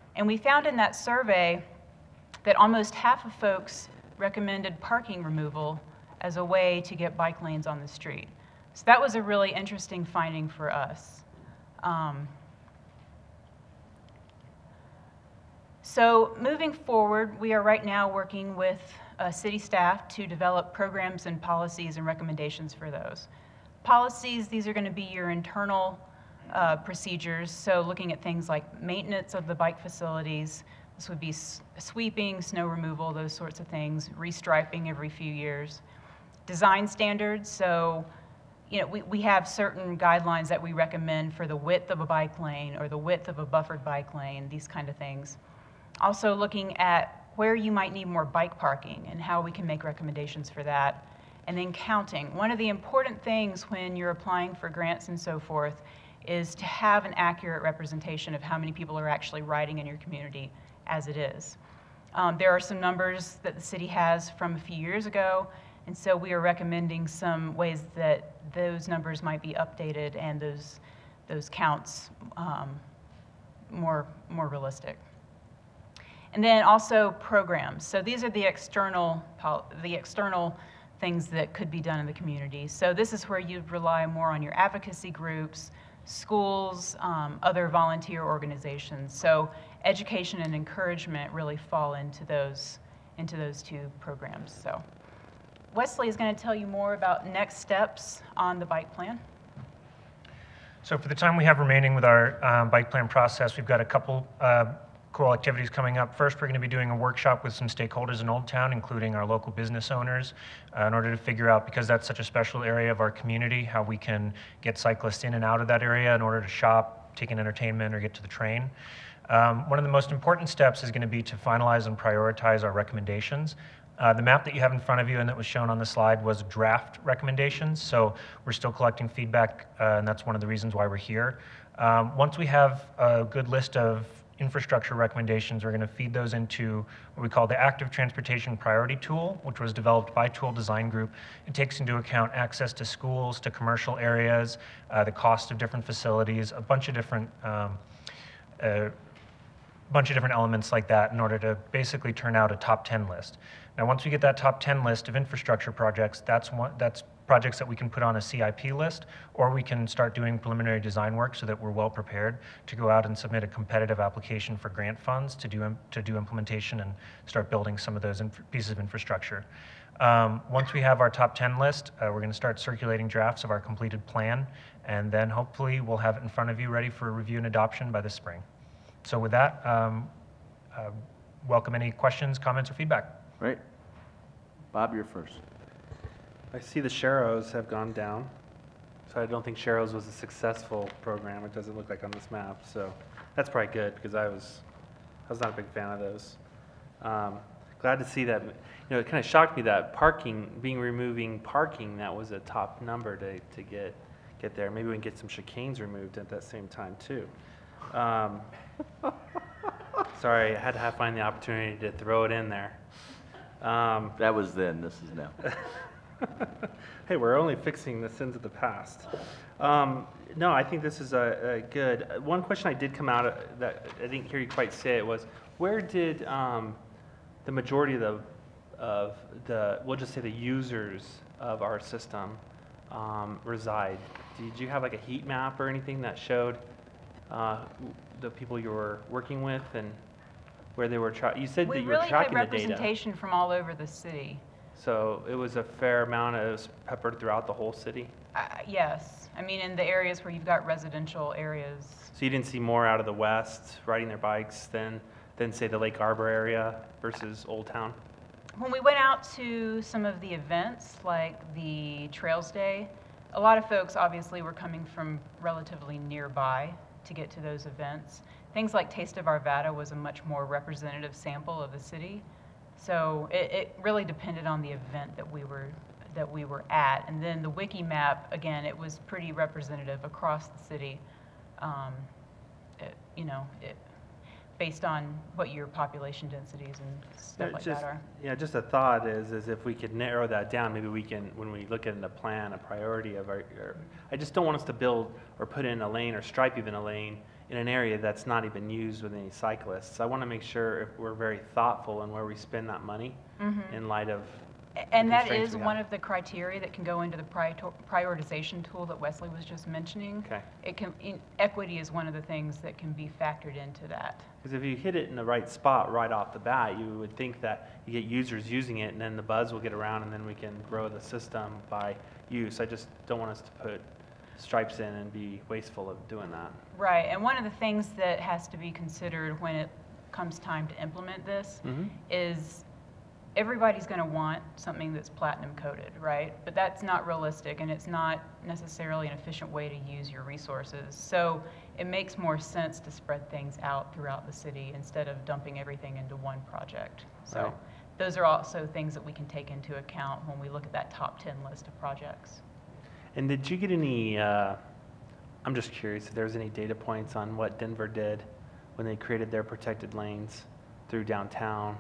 And we found in that survey that almost half of folks recommended parking removal as a way to get bike lanes on the street. So that was a really interesting finding for us. Um, so moving forward, we are right now working with uh, city staff to develop programs and policies and recommendations for those. Policies, these are going to be your internal uh, procedures, so looking at things like maintenance of the bike facilities. This would be s sweeping, snow removal, those sorts of things, restriping every few years. Design standards, so you know, we, we have certain guidelines that we recommend for the width of a bike lane or the width of a buffered bike lane, these kind of things. Also looking at where you might need more bike parking and how we can make recommendations for that. And then counting. One of the important things when you're applying for grants and so forth is to have an accurate representation of how many people are actually riding in your community as it is. Um, there are some numbers that the city has from a few years ago, and so we are recommending some ways that those numbers might be updated and those, those counts um, more, more realistic. And then also programs. So these are the external, the external things that could be done in the community. So this is where you'd rely more on your advocacy groups, schools, um, other volunteer organizations. So education and encouragement really fall into those, into those two programs. So Wesley is going to tell you more about next steps on the bike plan. So for the time we have remaining with our um, bike plan process, we've got a couple uh, cool activities coming up. First, we're going to be doing a workshop with some stakeholders in Old Town, including our local business owners, uh, in order to figure out, because that's such a special area of our community, how we can get cyclists in and out of that area in order to shop, take in entertainment, or get to the train. Um, one of the most important steps is going to be to finalize and prioritize our recommendations. Uh, the map that you have in front of you and that was shown on the slide was draft recommendations, so we're still collecting feedback, uh, and that's one of the reasons why we're here. Um, once we have a good list of infrastructure recommendations, we're going to feed those into what we call the Active Transportation Priority Tool, which was developed by Tool Design Group. It takes into account access to schools, to commercial areas, uh, the cost of different facilities, a bunch of different um, uh, bunch of different elements like that in order to basically turn out a top ten list. Now, once we get that top ten list of infrastructure projects, that's one, that's projects that we can put on a C I P list, or we can start doing preliminary design work so that we're well prepared to go out and submit a competitive application for grant funds to do, to do implementation and start building some of those pieces of infrastructure. Um, once we have our top ten list, uh, we're going to start circulating drafts of our completed plan, and then hopefully we'll have it in front of you ready for review and adoption by the spring. So with that, um, uh, welcome any questions, comments, or feedback. Great. Bob, you're first. I see the Sharrows have gone down, so I don't think Sharrows was a successful program. It doesn't look like on this map, so that's probably good because I was, I was not a big fan of those. Um, glad to see that. You know, it kind of shocked me that parking, being removing parking, that was a top number to to get get there. Maybe we can get some chicanes removed at that same time too. Um, sorry, I had to have, find the opportunity to throw it in there. Um, That was then, this is now. Hey, we're only fixing the sins of the past. Um, no, I think this is a, a good. One question I did come out of, that I didn't hear you quite say it was, where did um, the majority of the, of the, we'll just say the users of our system um, reside? Did you have like a heat map or anything that showed uh, the people you were working with and where they were? Tra you said we that you really were tracking had the data. representation from all over the city. So it was a fair amount of peppered throughout the whole city? Uh, yes, I mean in the areas where you've got residential areas. So you didn't see more out of the west riding their bikes than, than say the Lake Arbor area versus Old Town? When we went out to some of the events like the Trails Day, a lot of folks obviously were coming from relatively nearby to get to those events. Things like Taste of Arvada was a much more representative sample of the city. So it, it really depended on the event that we were that we were at. And then the wiki map, again, it was pretty representative across the city, um, it, you know, it, based on what your population densities and stuff Yeah, like just, that are. Yeah, just a thought is, is if we could narrow that down, maybe we can, when we look at the plan, a priority of our, our, I just don't want us to build or put in a lane or stripe even a lane in an area that's not even used with any cyclists. I want to make sure if we're very thoughtful in where we spend that money Mhm. in light of And the that constraints is we one have. of the criteria that can go into the prior- prioritization tool that Wesley was just mentioning. Okay. It can, in- equity is one of the things that can be factored into that. Because if you hit it in the right spot right off the bat, you would think that you get users using it, and then the buzz will get around, and then we can grow the system by use. I just don't want us to put stripes in and be wasteful of doing that. Right, and one of the things that has to be considered when it comes time to implement this Mhm. is everybody's going to want something that's platinum coated, right? But that's not realistic, and it's not necessarily an efficient way to use your resources. So it makes more sense to spread things out throughout the city instead of dumping everything into one project. So Right. those are also things that we can take into account when we look at that top ten list of projects. And did you get any, uh, I'm just curious if there's any data points on what Denver did when they created their protected lanes through downtown?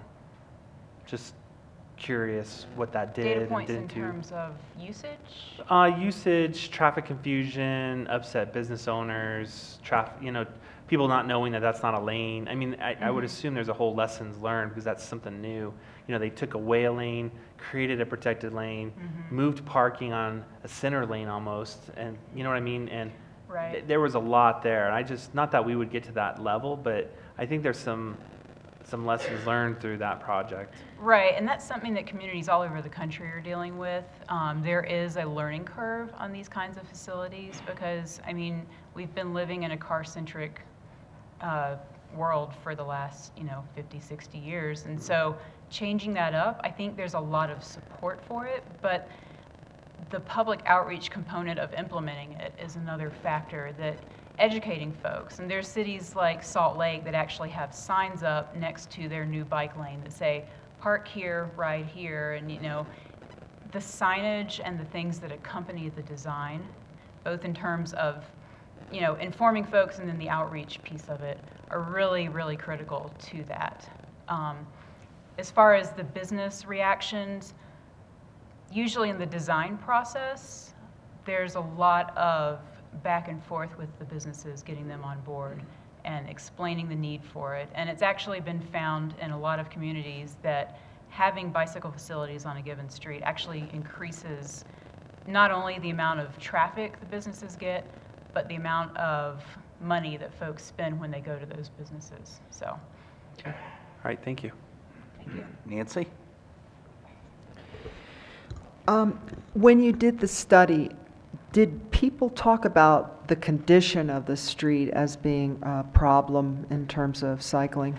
Just curious what that did Data and points in didn't do. terms of usage? Uh, usage, traffic confusion, upset business owners, traffic, you know, people not knowing that that's not a lane. I mean, I, I would Mhm. assume there's a whole lessons learned because that's something new. You know, they took away a lane, created a protected lane, Mhm. moved parking on a center lane almost, and you know what I mean? And Right. th- there was a lot there. And I just, not that we would get to that level, but I think there's some, some lessons learned through that project. Right, and that's something that communities all over the country are dealing with. Um, there is a learning curve on these kinds of facilities because, I mean, we've been living in a car-centric uh, world for the last, you know, fifty, sixty years. And so changing that up, I think there's a lot of support for it, but the public outreach component of implementing it is another factor that educating folks. And there's cities like Salt Lake that actually have signs up next to their new bike lane that say, park here, ride here, and you know, the signage and the things that accompany the design, both in terms of, you know, informing folks and then the outreach piece of it, are really, really critical to that. Um, as far as the business reactions, usually in the design process, there's a lot of back and forth with the businesses, getting them on board and explaining the need for it. And it's actually been found in a lot of communities that having bicycle facilities on a given street actually increases not only the amount of traffic the businesses get, but the amount of money that folks spend when they go to those businesses. So, Okay. All right, thank you. Nancy? Um, When you did the study, did people talk about the condition of the street as being a problem in terms of cycling?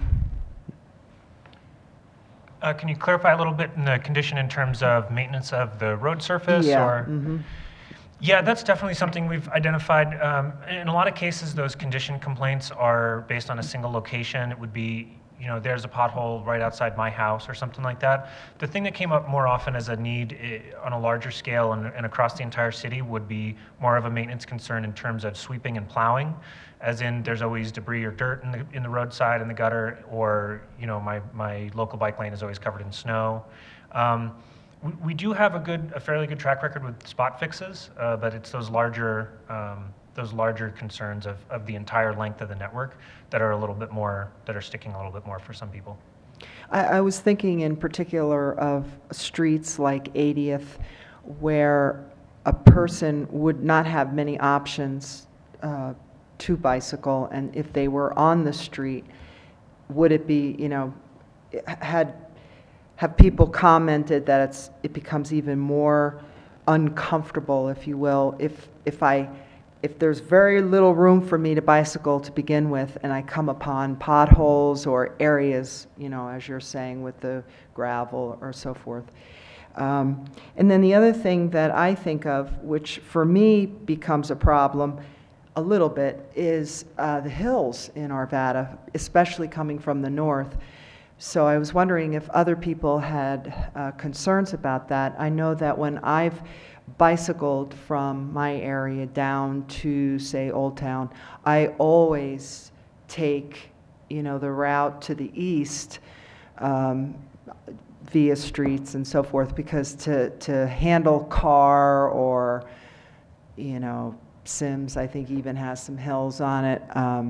Uh, Can you clarify a little bit in the condition in terms of maintenance of the road surface? Yeah, Or mhm. Yeah, that's definitely something we've identified. Um, In a lot of cases, those condition complaints are based on a single location. It would be, you know, there's a pothole right outside my house or something like that. The thing that came up more often as a need eh, on a larger scale and and across the entire city would be more of a maintenance concern in terms of sweeping and plowing, as in there's always debris or dirt in the in the roadside, in the gutter, or, you know, my my local bike lane is always covered in snow. Um, We we do have a good, a fairly good track record with spot fixes, uh, but it's those larger, um, those larger concerns of, of the entire length of the network that are a little bit more, that are sticking a little bit more for some people. I, I was thinking in particular of streets like eightieth, where a person would not have many options uh, to bicycle, and if they were on the street, would it be, you know, had, have people commented that it's, it becomes even more uncomfortable, if you will, if, if I, if there's very little room for me to bicycle to begin with, and I come upon potholes or areas, you know, as you're saying, with the gravel or so forth. Um, and then the other thing that I think of, which for me becomes a problem a little bit, is uh, the hills in Arvada, especially coming from the north. So I was wondering if other people had uh, concerns about that. I know that when I've bicycled from my area down to, say, Old Town, I always take, you know, the route to the east um, via streets and so forth, because to, to handle Carr or, you know, Sims, I think even has some hills on it. Um,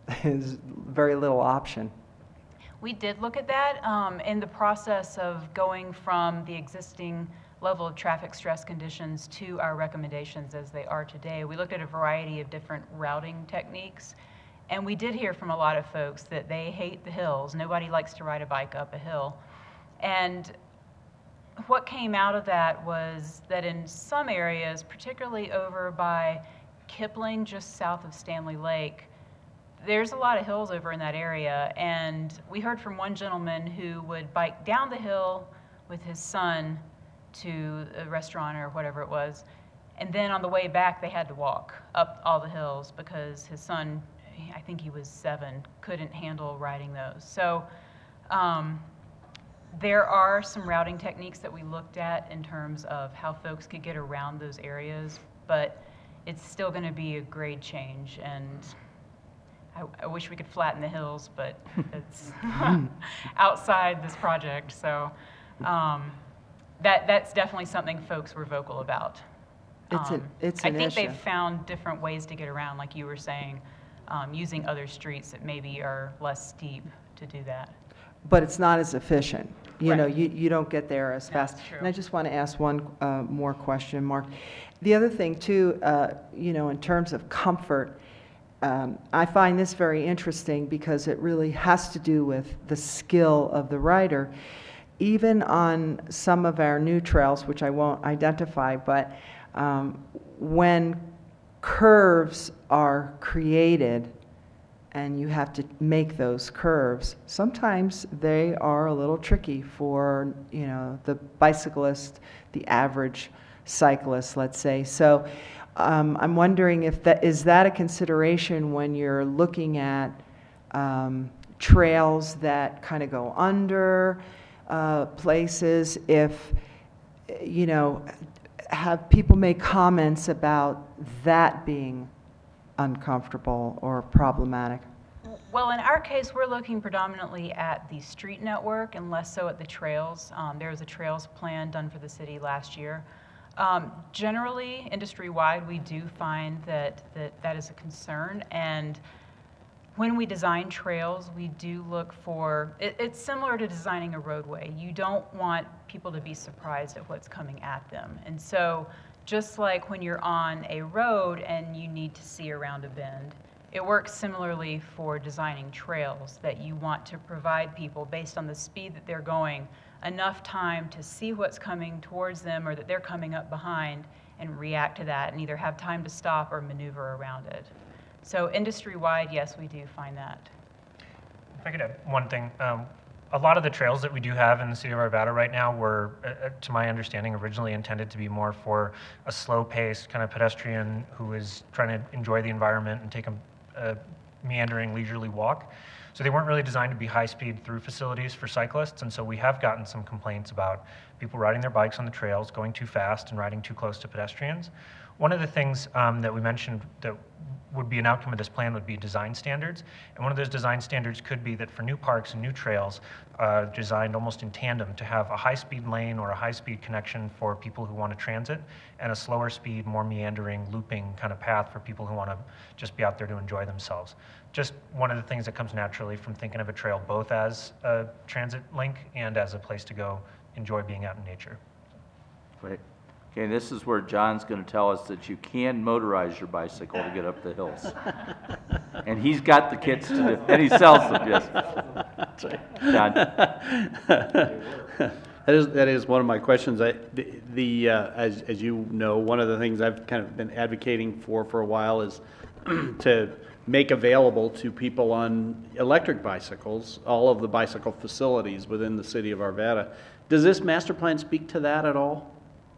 is very little option. We did look at that um, in the process of going from the existing level of traffic stress conditions to our recommendations as they are today. We looked at a variety of different routing techniques, and we did hear from a lot of folks that they hate the hills. Nobody likes to ride a bike up a hill. And what came out of that was that in some areas, particularly over by Kipling, just south of Stanley Lake, there's a lot of hills over in that area, and we heard from one gentleman who would bike down the hill with his son to a restaurant or whatever it was, and then on the way back they had to walk up all the hills because his son, I think he was seven, couldn't handle riding those. So um, there are some routing techniques that we looked at in terms of how folks could get around those areas, but it's still going to be a grade change, and I, I wish we could flatten the hills, but it's outside this project. So um, that that's definitely something folks were vocal about. It's, Um, an, it's I an think issue. they've found different ways to get around, like you were saying, um, using other streets that maybe are less steep to do that. But it's not as efficient. You know, Right. you, you don't get there as No, fast. it's true. And I just want to ask one uh, more question, Mark. The other thing, too, uh, you know, in terms of comfort, um, I find this very interesting because it really has to do with the skill of the rider. Even on some of our new trails, which I won't identify, but um, when curves are created, and you have to make those curves, sometimes they are a little tricky for, you know, the bicyclist, the average cyclist, let's say. So um, I'm wondering if that, is that a consideration when you're looking at um, trails that kind of go under uh, places, if, you know, have people make comments about that being uncomfortable or problematic? Well, in our case, we're looking predominantly at the street network and less so at the trails. Um, there was a trails plan done for the city last year. Um, generally, industry-wide, we do find that, that that is a concern, and when we design trails, we do look for, it, it's similar to designing a roadway. You don't want people to be surprised at what's coming at them. And so just like when you're on a road and you need to see around a bend, it works similarly for designing trails, that you want to provide people, based on the speed that they're going, enough time to see what's coming towards them or that they're coming up behind and react to that and either have time to stop or maneuver around it. So industry-wide, yes, we do find that. If I could add one thing. Um, a lot of the trails that we do have in the city of Arvada right now were, uh, to my understanding, originally intended to be more for a slow-paced kind of pedestrian who is trying to enjoy the environment and take a, a meandering, leisurely walk. So they weren't really designed to be high-speed through facilities for cyclists, and so we have gotten some complaints about people riding their bikes on the trails, going too fast and riding too close to pedestrians. One of the things um, that we mentioned that would be an outcome of this plan would be design standards. And one of those design standards could be that for new parks and new trails, uh, designed almost in tandem, to have a high-speed lane or a high-speed connection for people who want to transit, and a slower speed, more meandering, looping kind of path for people who want to just be out there to enjoy themselves. Just one of the things that comes naturally from thinking of a trail both as a transit link and as a place to go enjoy being out in nature. Great. Okay, this is where John's going to tell us that you can motorize your bicycle to get up the hills. And he's got the kits to do, and he sells them, yes. That's right. John? That is, that is one of my questions. I, the, the uh, as, as you know, one of the things I've kind of been advocating for for a while is to make available to people on electric bicycles all of the bicycle facilities within the city of Arvada. Does this master plan speak to that at all?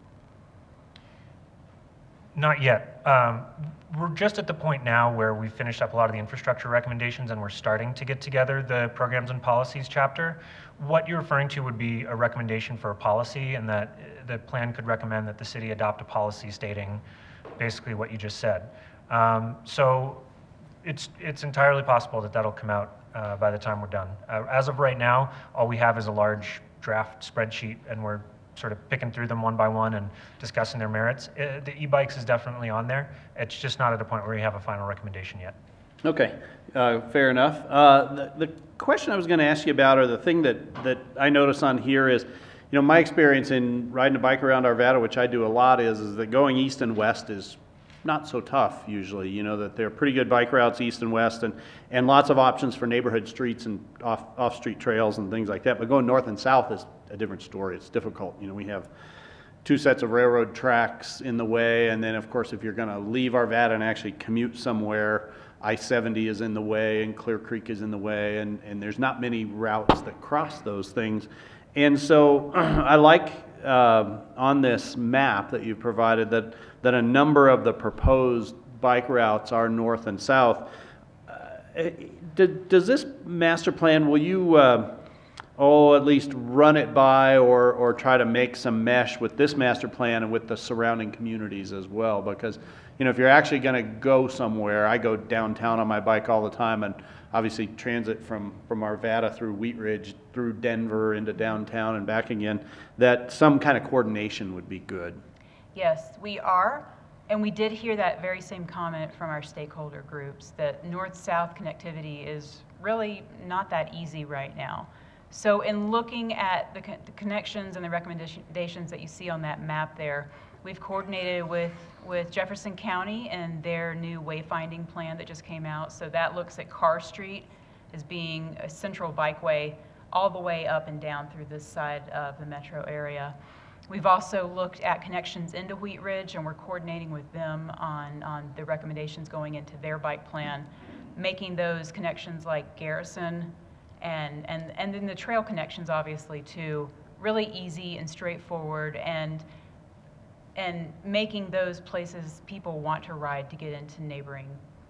Not yet. Um, we're just at the point now where we've finished up a lot of the infrastructure recommendations and we're starting to get together the programs and policies chapter. What you're referring to would be a recommendation for a policy, and that the plan could recommend that the city adopt a policy stating basically what you just said. Um, so it's, it's entirely possible that that'll come out uh, by the time we're done. Uh, as of right now, all we have is a large draft spreadsheet, and we're sort of picking through them one by one and discussing their merits. Uh, the e-bikes is definitely on there. It's just not at a point where we have a final recommendation yet. Okay, uh, fair enough. Uh, the, the question I was going to ask you about, or the thing that, that I notice on here is, you know, my experience in riding a bike around Arvada, which I do a lot, is, is that going east and west is not so tough usually. You know, that there are pretty good bike routes east and west, and, and lots of options for neighborhood streets and off, off-street trails and things like that. But going north and south is a different story. It's difficult. You know, we have two sets of railroad tracks in the way, and then of course if you're going to leave Arvada and actually commute somewhere, I seventy is in the way and Clear Creek is in the way, and, and there's not many routes that cross those things. And so I like uh, on this map that you provided that, that a number of the proposed bike routes are north and south. Uh, does this master plan, will you uh, oh, at least run it by or, or try to make some mesh with this master plan and with the surrounding communities as well? Because, you know, if you're actually going to go somewhere, I go downtown on my bike all the time, and obviously transit from, from Arvada through Wheat Ridge, through Denver into downtown and back again, that some kind of coordination would be good. Yes, we are. And we did hear that very same comment from our stakeholder groups, that north-south connectivity is really not that easy right now. So in looking at the, con the connections and the recommendations that you see on that map there, we've coordinated with, with Jefferson County and their new wayfinding plan that just came out. So that looks at Carr Street as being a central bikeway all the way up and down through this side of the metro area. We've also looked at connections into Wheat Ridge, and we're coordinating with them on, on the recommendations going into their bike plan, making those connections like Garrison and, and, and then the trail connections obviously too, really easy and straightforward, and, and making those places people want to ride to get into neighboring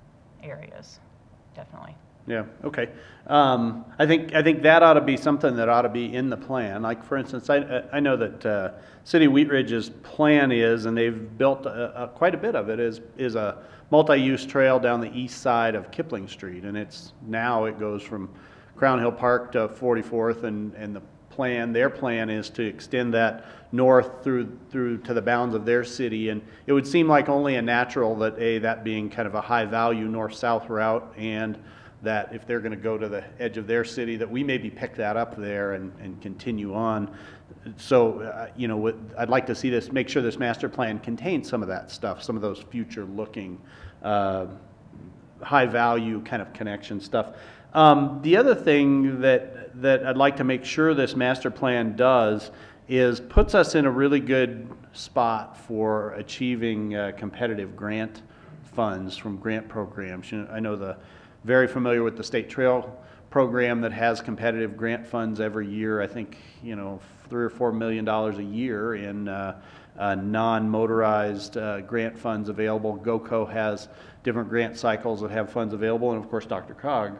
areas, definitely. Yeah, okay. Um, I think I think that ought to be something that ought to be in the plan. Like, for instance, I, I know that uh, City Wheat Ridge's plan is, and they've built a, a, quite a bit of it, is, is a multi-use trail down the east side of Kipling Street. And it's now it goes from Crown Hill Park to forty-fourth, and, and the plan, their plan is to extend that north through through to the bounds of their city. And it would seem like only a natural that, A, that being kind of a high-value north-south route, and that if they're going to go to the edge of their city, that we maybe pick that up there and, and continue on. So, uh, you know, what, I'd like to see this, make sure this master plan contains some of that stuff, some of those future-looking, uh, high-value kind of connection stuff. Um, the other thing that, that I'd like to make sure this master plan does is puts us in a really good spot for achieving uh, competitive grant funds from grant programs. You know, I know the very familiar with the state trail program that has competitive grant funds every year. I think, you know, three or four million dollars a year in uh, uh, non-motorized uh, grant funds available. GOCO has different grant cycles that have funds available, and of course Doctor Cog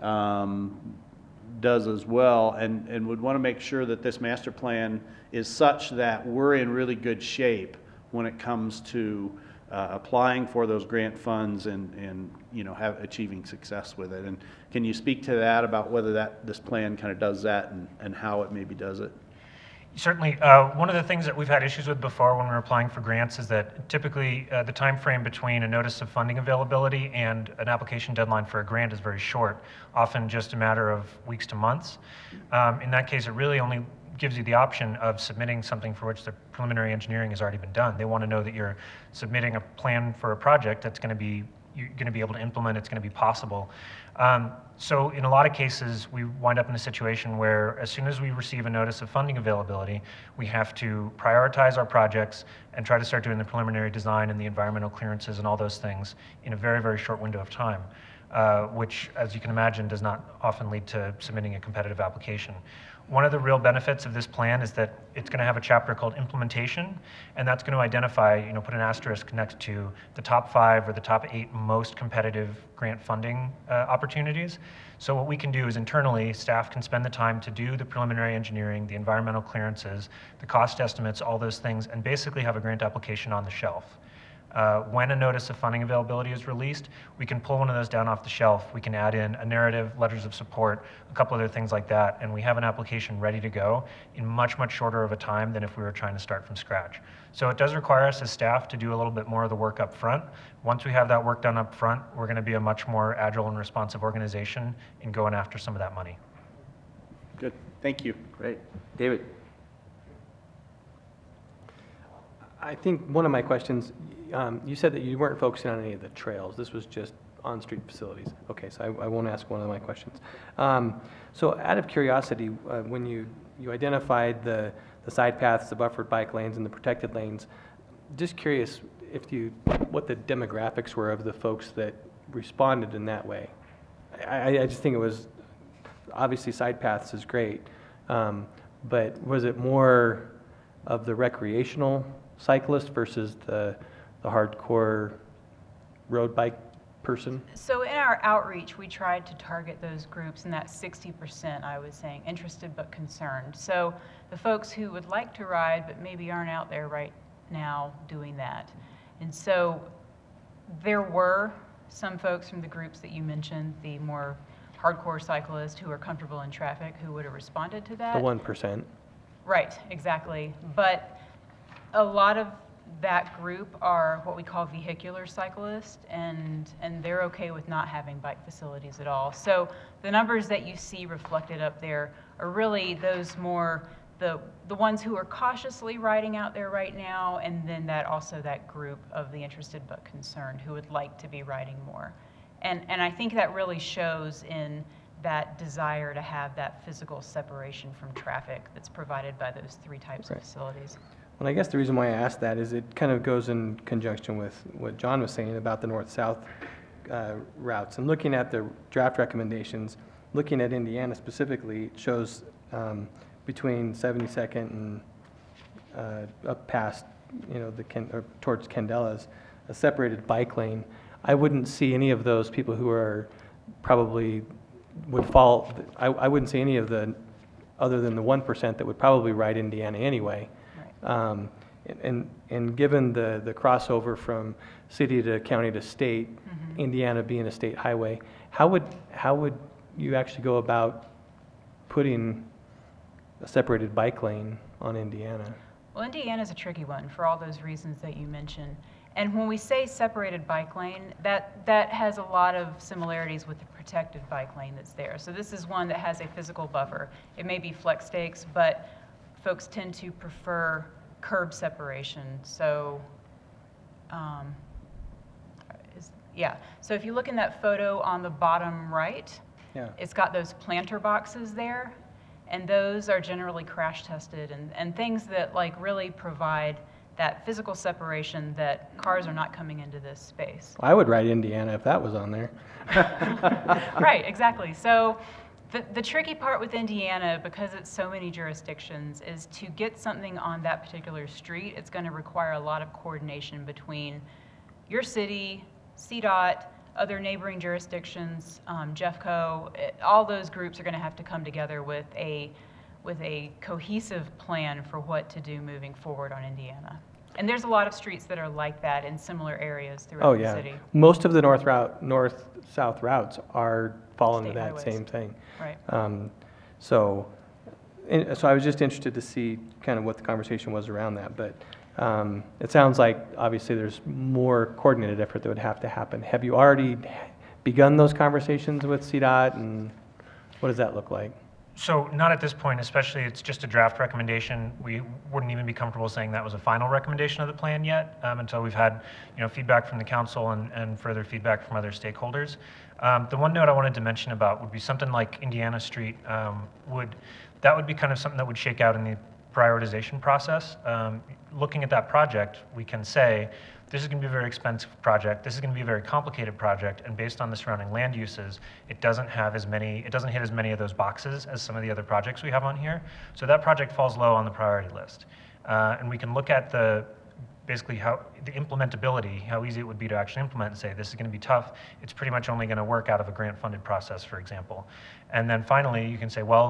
um, does as well, and, and would want to make sure that this master plan is such that we're in really good shape when it comes to Uh, applying for those grant funds and, and you know, have achieving success with it. And can you speak to that, about whether that this plan kind of does that, and, and how it maybe does it? Certainly. Uh, one of the things that we've had issues with before when we're applying for grants is that typically uh, the time frame between a notice of funding availability and an application deadline for a grant is very short, often just a matter of weeks to months. Um, in that case, it really only gives you the option of submitting something for which the preliminary engineering has already been done. They want to know that you're submitting a plan for a project that's going to be, you're going to be able to implement, it's going to be possible. Um, so in a lot of cases, we wind up in a situation where as soon as we receive a notice of funding availability, we have to prioritize our projects and try to start doing the preliminary design and the environmental clearances and all those things in a very, very short window of time, uh, which, as you can imagine, does not often lead to submitting a competitive application. One of the real benefits of this plan is that it's going to have a chapter called implementation, and that's going to identify, you know, put an asterisk next to the top five or the top eight most competitive grant funding uh, opportunities. So what we can do is internally, staff can spend the time to do the preliminary engineering, the environmental clearances, the cost estimates, all those things, and basically have a grant application on the shelf. Uh, when a notice of funding availability is released, we can pull one of those down off the shelf. We can add in a narrative, letters of support, a couple other things like that, and we have an application ready to go in much, much shorter of a time than if we were trying to start from scratch. So it does require us as staff to do a little bit more of the work up front. Once we have that work done up front, we're going to be a much more agile and responsive organization in going after some of that money. Good, thank you. Great. David? I think one of my questions, um, you said that you weren't focusing on any of the trails. This was just on-street facilities. Okay, so I, I won't ask one of my questions. Um, so out of curiosity, uh, when you, you identified the, the side paths, the buffered bike lanes, and the protected lanes, just curious if you, what the demographics were of the folks that responded in that way. I, I just think it was, obviously side paths is great, um, but was it more of the recreational cyclist versus the, the hardcore road bike person? So in our outreach, we tried to target those groups in that sixty percent, I was saying, interested but concerned. So the folks who would like to ride but maybe aren't out there right now doing that. And so there were some folks from the groups that you mentioned, the more hardcore cyclists who are comfortable in traffic, who would have responded to that. The one percent. Right, exactly. But a lot of that group are what we call vehicular cyclists, and, and they're okay with not having bike facilities at all. So the numbers that you see reflected up there are really those more, the, the ones who are cautiously riding out there right now, and then that also that group of the interested but concerned who would like to be riding more. And, and I think that really shows in that desire to have that physical separation from traffic that's provided by those three types Right. of facilities. Well, I guess the reason why I asked that is it kind of goes in conjunction with what John was saying about the north-south uh, routes. And looking at the draft recommendations, looking at Indiana specifically, it shows um, between seventy-second and uh, up past, you know, the Ken, or towards Candelas, a separated bike lane. I wouldn't see any of those people who are probably would fall. I, I wouldn't see any of the, other than the one percent that would probably ride Indiana anyway. Um, and, and given the, the crossover from city to county to state, mm-hmm. Indiana being a state highway, how would, how would you actually go about putting a separated bike lane on Indiana? Well, Indiana's a tricky one for all those reasons that you mentioned. And when we say separated bike lane, that, that has a lot of similarities with the protected bike lane that's there. So this is one that has a physical buffer. It may be flex stakes, but folks tend to prefer curb separation. So, um, is, yeah. So if you look in that photo on the bottom right, yeah. It's got those planter boxes there, and those are generally crash tested and, and things that like really provide that physical separation that cars are not coming into this space. I would ride Indiana if that was on there. Right, exactly. So the, the tricky part with Indiana, because it's so many jurisdictions, is to get something on that particular street, it's going to require a lot of coordination between your city, C DOT, other neighboring jurisdictions, um, Jeffco. It, all those groups are going to have to come together with a, with a cohesive plan for what to do moving forward on Indiana. And there's a lot of streets that are like that in similar areas throughout Oh, the yeah. city. Most of the north route, north-south routes are fall into State that highways. same thing. Right. Um, so, and, so I was just interested to see kind of what the conversation was around that. But um, it sounds like obviously there's more coordinated effort that would have to happen. Have you already begun those conversations with C DOT, and what does that look like? So not at this point, especially it's just a draft recommendation. We wouldn't even be comfortable saying that was a final recommendation of the plan yet um, until we've had you know, feedback from the council and, and further feedback from other stakeholders. Um, the one note I wanted to mention about would be something like Indiana Street. Um, would that would be kind of something that would shake out in the prioritization process. Um, looking at that project, we can say, this is going to be a very expensive project. This is going to be a very complicated project, and based on the surrounding land uses, it doesn't have as many, it doesn't hit as many of those boxes as some of the other projects we have on here. So that project falls low on the priority list. Uh, and we can look at the, basically how, the implementability, how easy it would be to actually implement and say, this is going to be tough. It's pretty much only going to work out of a grant-funded process, for example. And then finally, you can say, well,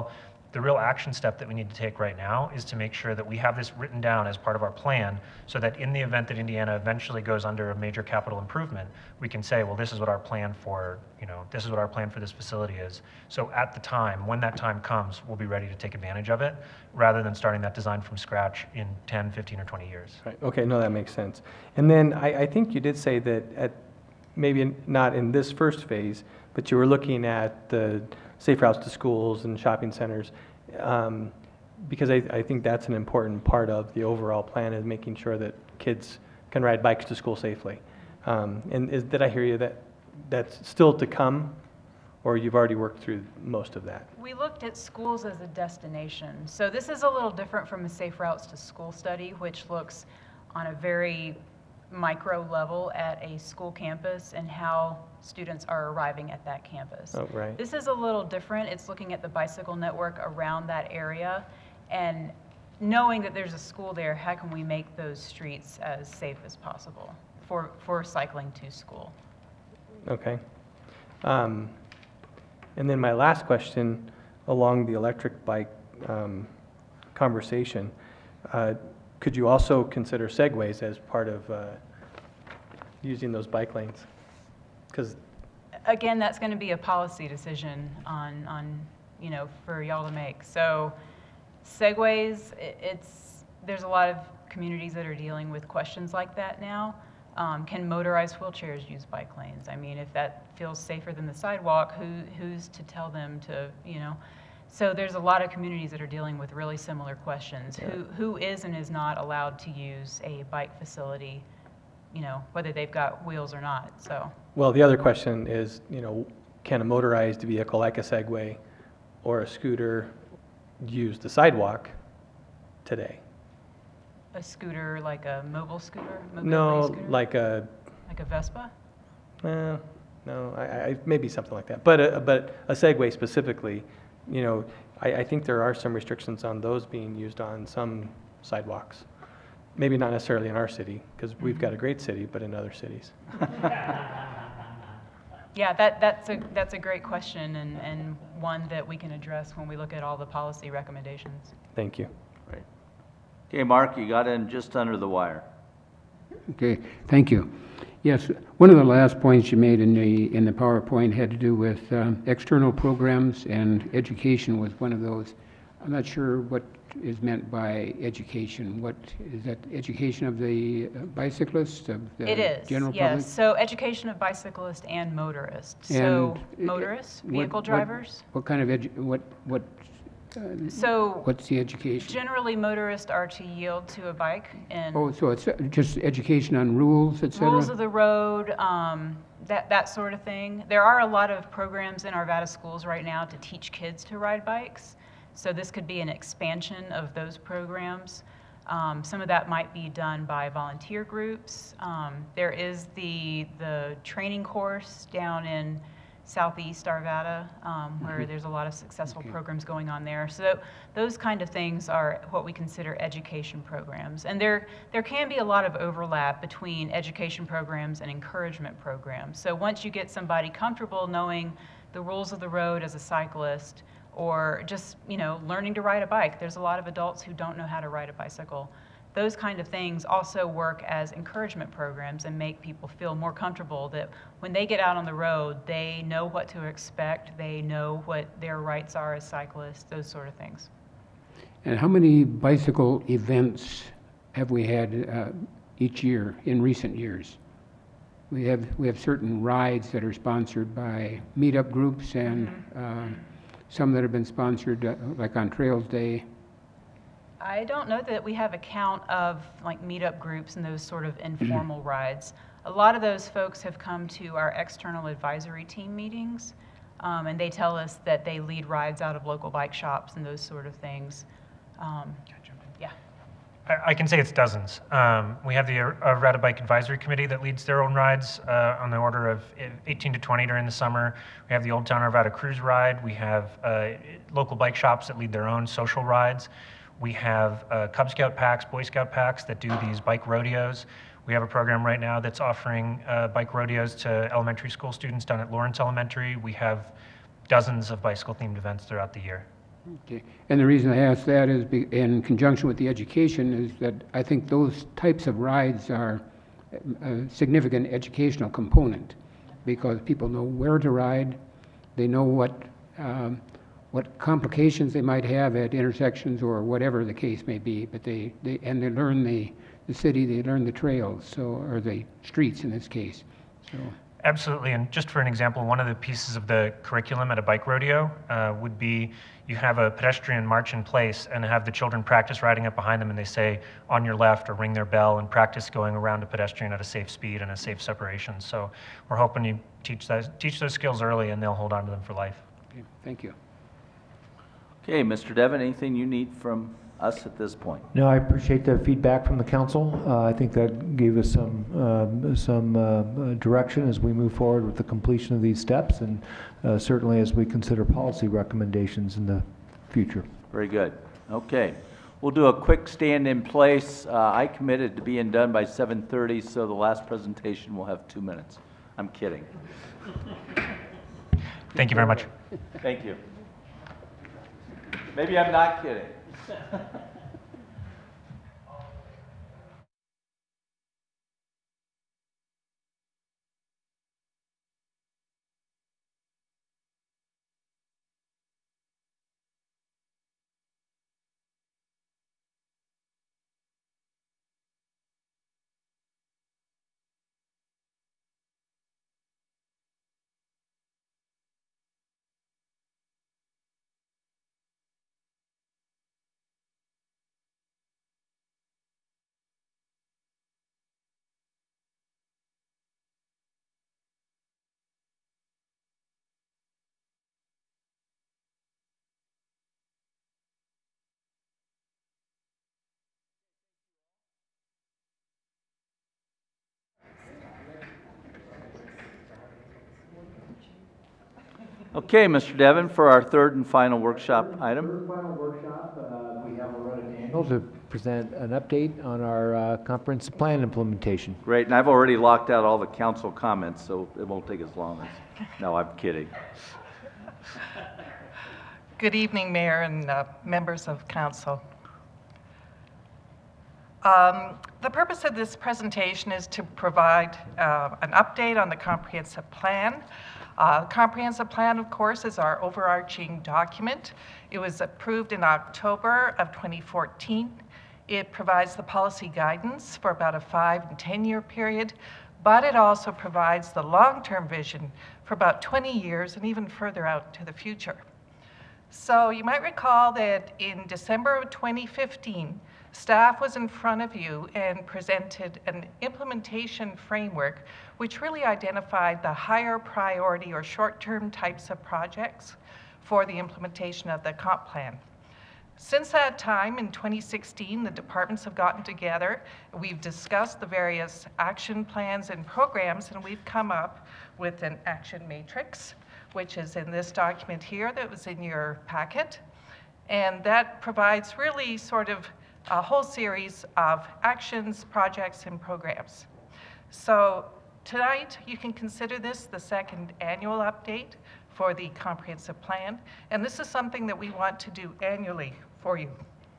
The real action step that we need to take right now is to make sure that we have this written down as part of our plan, so that in the event that Indiana eventually goes under a major capital improvement, we can say, well, this is what our plan for, you know, this is what our plan for this facility is. So at the time, when that time comes, we'll be ready to take advantage of it, rather than starting that design from scratch in ten, fifteen, or twenty years. Right, okay, no, that makes sense. And then I, I think you did say that at, maybe not in this first phase, but you were looking at the safe routes to schools and shopping centers, um, because I, I think that's an important part of the overall plan, is making sure that kids can ride bikes to school safely. Um, and is, did I hear you that that's still to come, or you've already worked through most of that? We looked at schools as a destination. So this is a little different from a safe routes to school study, which looks on a very micro level at a school campus and how students are arriving at that campus. Oh, right. This is a little different. It's looking at the bicycle network around that area, and knowing that there's a school there, how can we make those streets as safe as possible for, for cycling to school? Okay. Um, and then my last question along the electric bike um, conversation, uh, could you also consider segways as part of uh, using those bike lanes? Because again, that's going to be a policy decision on, on, you know, for y'all to make. So segways, it, it's, there's a lot of communities that are dealing with questions like that now. Um, can motorized wheelchairs use bike lanes? I mean, if that feels safer than the sidewalk, who, who's to tell them to, you know? So there's a lot of communities that are dealing with really similar questions. Yeah. Who, who is and is not allowed to use a bike facility, you know, whether they've got wheels or not, so. well, the other question is, you know, can a motorized vehicle like a Segway or a scooter use the sidewalk today? A scooter, like a mobile scooter? mobility No, scooter? like a, Like a Vespa? uh, no, I, I, maybe something like that. But a, but a Segway specifically, you know, I, I think there are some restrictions on those being used on some sidewalks. Maybe not necessarily in our city, because we've got a great city, but in other cities. Yeah, that, that's a, that's a great question, and, and one that we can address when we look at all the policy recommendations. Thank you. Right. Okay, Mark, you got in just under the wire. Okay, thank you. Yes, one of the last points you made in the in the PowerPoint had to do with um, external programs, and education was one of those. I'm not sure what is meant by education. What is that? Education of the bicyclists, of the It is, general yes. public? So education of bicyclists and motorists. So And, uh, motorists, what- vehicle what- drivers. What kind of edu, what, what, uh, So what's the education? generally motorists are to yield to a bike and Oh, so it's uh, just education on rules, et cetera? rules of the road, um, that, that sort of thing. There are a lot of programs in Arvada schools right now to teach kids to ride bikes. So this could be an expansion of those programs. Um, some of that might be done by volunteer groups. Um, there is the, the training course down in Southeast Arvada, um, where Mhm. there's a lot of successful Okay. programs going on there. So those kind of things are what we consider education programs. And there, there can be a lot of overlap between education programs and encouragement programs. So once you get somebody comfortable knowing the rules of the road as a cyclist, or just, you know, learning to ride a bike. There's a lot of adults who don't know how to ride a bicycle. Those kind of things also work as encouragement programs and make people feel more comfortable that when they get out on the road, they know what to expect, they know what their rights are as cyclists, those sort of things. And how many bicycle events have we had uh, each year in recent years? We have, we have certain rides that are sponsored by meetup groups and Mm-hmm. uh, some that have been sponsored, uh, like on Trails Day. I don't know that we have a count of like meetup groups and those sort of informal rides. A lot of those folks have come to our external advisory team meetings, um, and they tell us that they lead rides out of local bike shops and those sort of things. Um, yeah. I, I can say it's dozens. Um, we have the Arvada Bike Advisory Committee that leads their own rides uh, on the order of eighteen to twenty during the summer. We have the Old Town Arvada Cruise Ride. We have uh, local bike shops that lead their own social rides. We have uh, Cub Scout packs, Boy Scout packs that do these bike rodeos. We have a program right now that's offering uh, bike rodeos to elementary school students down at Lawrence Elementary. We have dozens of bicycle-themed events throughout the year. Okay. And the reason I ask that is be, in conjunction with the education is that I think those types of rides are a significant educational component because people know where to ride, they know what um, what complications they might have at intersections or whatever the case may be, but they, they and they learn the, the city, they learn the trails, so or the streets in this case. So. Absolutely, and just for an example, one of the pieces of the curriculum at a bike rodeo uh, would be you have a pedestrian march in place and have the children practice riding up behind them, and they say on your left or ring their bell and practice going around a pedestrian at a safe speed and a safe separation. So we're hoping you teach those, teach those skills early and they'll hold on to them for life. Okay, thank you. Okay, Mister Devon, anything you need from us at this point? No, I appreciate the feedback from the council. Uh, I think that gave us some um, some uh, direction as we move forward with the completion of these steps, and uh, certainly as we consider policy recommendations in the future. Very good. Okay. We'll do a quick stand in place. Uh, I committed to being done by seven thirty, so the last presentation will have two minutes. I'm kidding. Thank you very much. Thank you. Maybe I'm not kidding. Okay, Mister Devon, for our third and final workshop item. Third and final workshop, uh, we have Arvada Daniel to present an update on our uh, comprehensive plan implementation. Great, and I've already locked out all the council comments, so it won't take as long as, no, I'm kidding. Good evening, Mayor and uh, members of council. Um, the purpose of this presentation is to provide uh, an update on the comprehensive plan. Uh, the comprehensive plan, of course, is our overarching document. It was approved in October of twenty fourteen. It provides the policy guidance for about a five and ten year period, but it also provides the long-term vision for about twenty years and even further out to the future. So you might recall that in December of twenty fifteen, staff was in front of you and presented an implementation framework which really identified the higher priority or short-term types of projects for the implementation of the comp plan. Since that time, in twenty sixteen, the departments have gotten together. We've discussed the various action plans and programs, and we've come up with an action matrix, which is in this document here that was in your packet. And that provides really sort of a whole series of actions, projects, and programs. So tonight, you can consider this the second annual update for the comprehensive plan, and this is something that we want to do annually for you.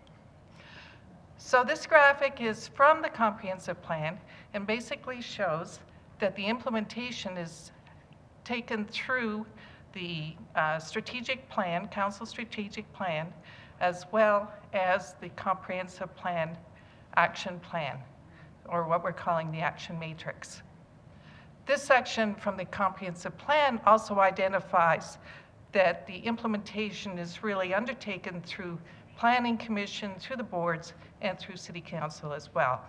So this graphic is from the comprehensive plan and basically shows that the implementation is taken through the uh, strategic plan, council strategic plan, as well as the comprehensive plan action plan, or what we're calling the action matrix. This section from the comprehensive plan also identifies that the implementation is really undertaken through planning commission, through the boards, and through city council as well.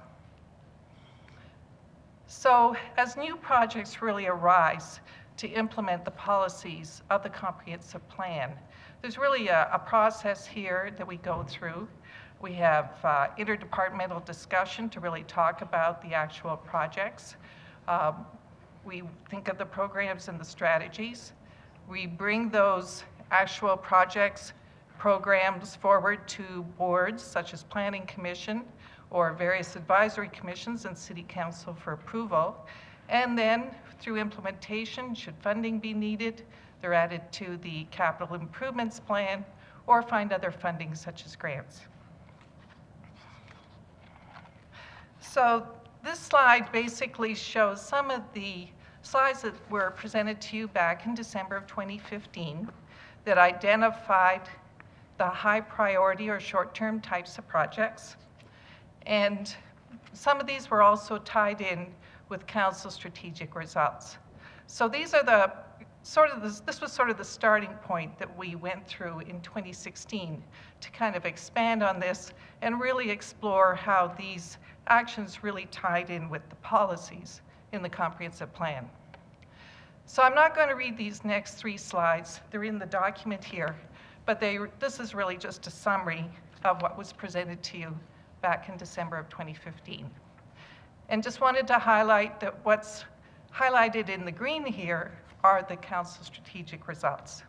So as new projects really arise to implement the policies of the comprehensive plan, there's really a, a process here that we go through. We have uh, interdepartmental discussion to really talk about the actual projects. Um, we think of the programs and the strategies. We bring those actual projects, programs forward to boards such as Planning Commission or various advisory commissions and City Council for approval. And then through implementation, should funding be needed, they're added to the capital improvements plan or find other funding such as grants. So this slide basically shows some of the slides that were presented to you back in December of twenty fifteen that identified the high priority or short-term types of projects. And some of these were also tied in with council strategic results. So these are the sort of this, this was sort of the starting point that we went through in twenty sixteen to kind of expand on this and really explore how these actions really tied in with the policies in the comprehensive plan. So I'm not going to read these next three slides. They're in the document here, but they, this is really just a summary of what was presented to you back in December of twenty fifteen. And just wanted to highlight that what's highlighted in the green here are the council strategic results.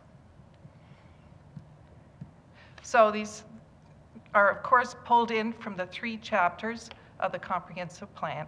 So these are, of course, pulled in from the three chapters of the comprehensive plan.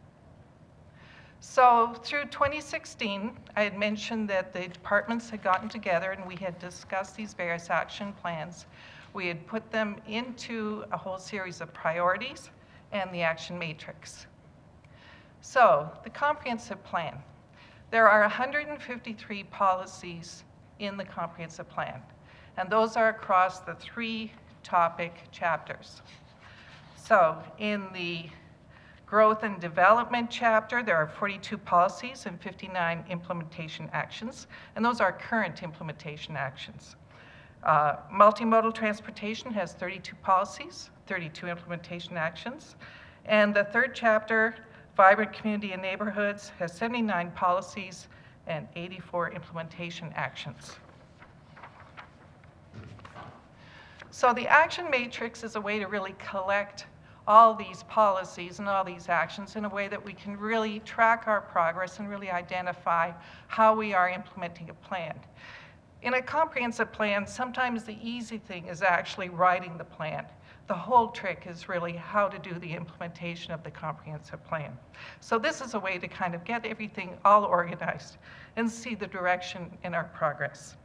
So through twenty sixteen, I had mentioned that the departments had gotten together and we had discussed these various action plans. We had put them into a whole series of priorities and the action matrix. So the comprehensive plan. There are one hundred fifty-three policies in the comprehensive plan, and those are across the three topic chapters. So in the growth and development chapter, there are forty-two policies and fifty-nine implementation actions, and those are current implementation actions. Uh, multimodal transportation has thirty-two policies, thirty-two implementation actions, and the third chapter, vibrant community and neighborhoods, has seventy-nine policies and eighty-four implementation actions. So the action matrix is a way to really collect all these policies and all these actions in a way that we can really track our progress and really identify how we are implementing a plan. In a comprehensive plan, sometimes the easy thing is actually writing the plan. The whole trick is really how to do the implementation of the comprehensive plan. So this is a way to kind of get everything all organized and see the direction in our progress.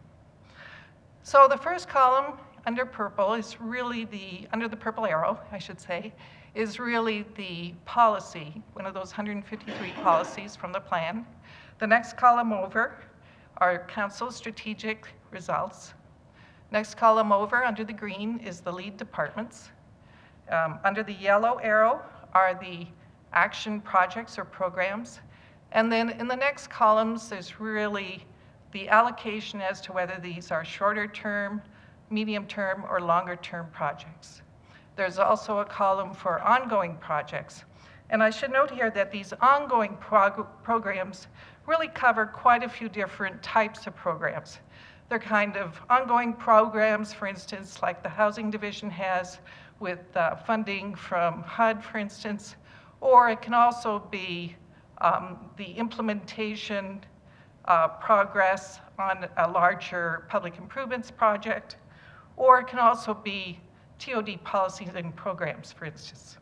So the first column under purple is really the, under the purple arrow, I should say, is really the policy, one of those one hundred fifty-three policies from the plan. The next column over are council strategic results. Next column over, under the green, is the lead departments. Um, under the yellow arrow are the action projects or programs. And then in the next columns, there's really the allocation as to whether these are shorter term, medium term, or longer term projects. There's also a column for ongoing projects. And I should note here that these ongoing prog programs really cover quite a few different types of programs. They're kind of ongoing programs, for instance, like the Housing Division has with uh, funding from H U D, for instance, or it can also be um, the implementation uh, progress on a larger public improvements project, or it can also be T O D policies and programs, for instance.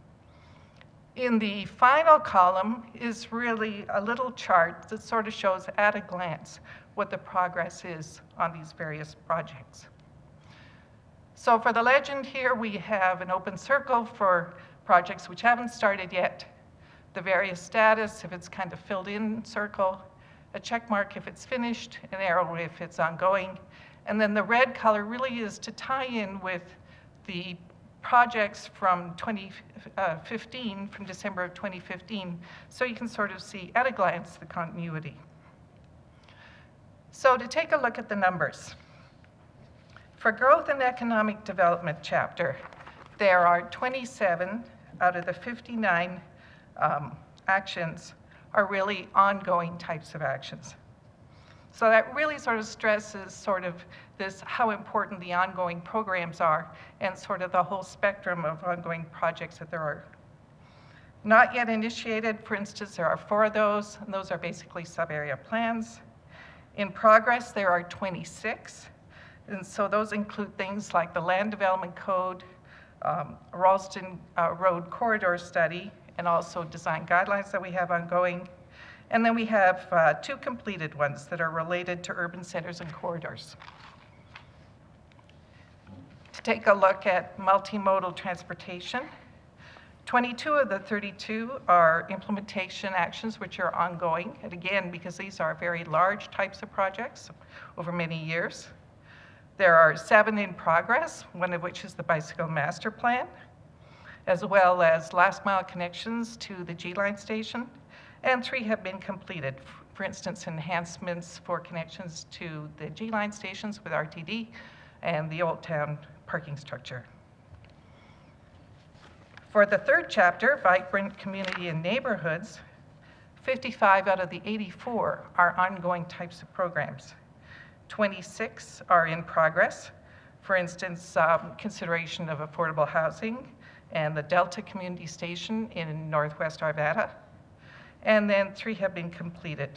In the final column is really a little chart that sort of shows at a glance what the progress is on these various projects. So for the legend here, we have an open circle for projects which haven't started yet, the various status if it's kind of filled in circle, a check mark if it's finished, an arrow if it's ongoing, and then the red color really is to tie in with the projects from twenty fifteen, from December of twenty fifteen, so you can sort of see at a glance the continuity. So to take a look at the numbers. For growth and economic development chapter, there are twenty-seven out of the fifty-nine um, actions are really ongoing types of actions. So that really sort of stresses sort of this, how important the ongoing programs are and sort of the whole spectrum of ongoing projects that there are. Not yet initiated, for instance, there are four of those, and those are basically sub-area plans. In progress, there are twenty-six, and so those include things like the Land Development Code, um, Ralston uh, Road Corridor Study, and also design guidelines that we have ongoing. And then we have uh, two completed ones that are related to urban centers and corridors. take a look at multimodal transportation. twenty-two of the thirty-two are implementation actions which are ongoing, and again, because these are very large types of projects over many years. There are seven in progress, one of which is the bicycle master plan, as well as last mile connections to the G-line station, and three have been completed. For instance, enhancements for connections to the G-line stations with R T D and the Old Town parking structure. For the third chapter, Vibrant Community and Neighborhoods, fifty-five out of the eighty-four are ongoing types of programs. twenty-six are in progress. For instance, um, consideration of affordable housing and the Delta Community Station in Northwest Arvada. And then three have been completed.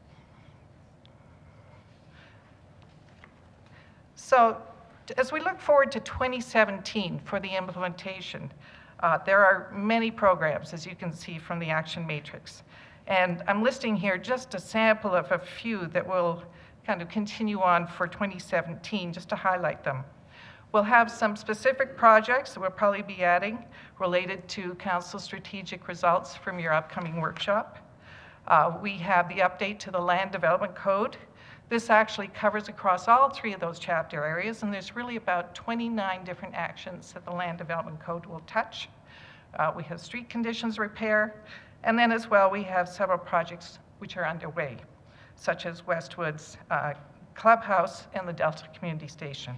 So as we look forward to twenty seventeen for the implementation, uh, there are many programs, as you can see from the action matrix. And I'm listing here just a sample of a few that will kind of continue on for twenty seventeen, just to highlight them. We'll have some specific projects that we'll probably be adding related to council strategic results from your upcoming workshop. Uh, we have the update to the Land Development Code. This actually covers across all three of those chapter areas, and there's really about twenty-nine different actions that the Land Development Code will touch. Uh, we have street conditions repair, and then as well we have several projects which are underway, such as Westwood's uh, Clubhouse and the Delta Community Station.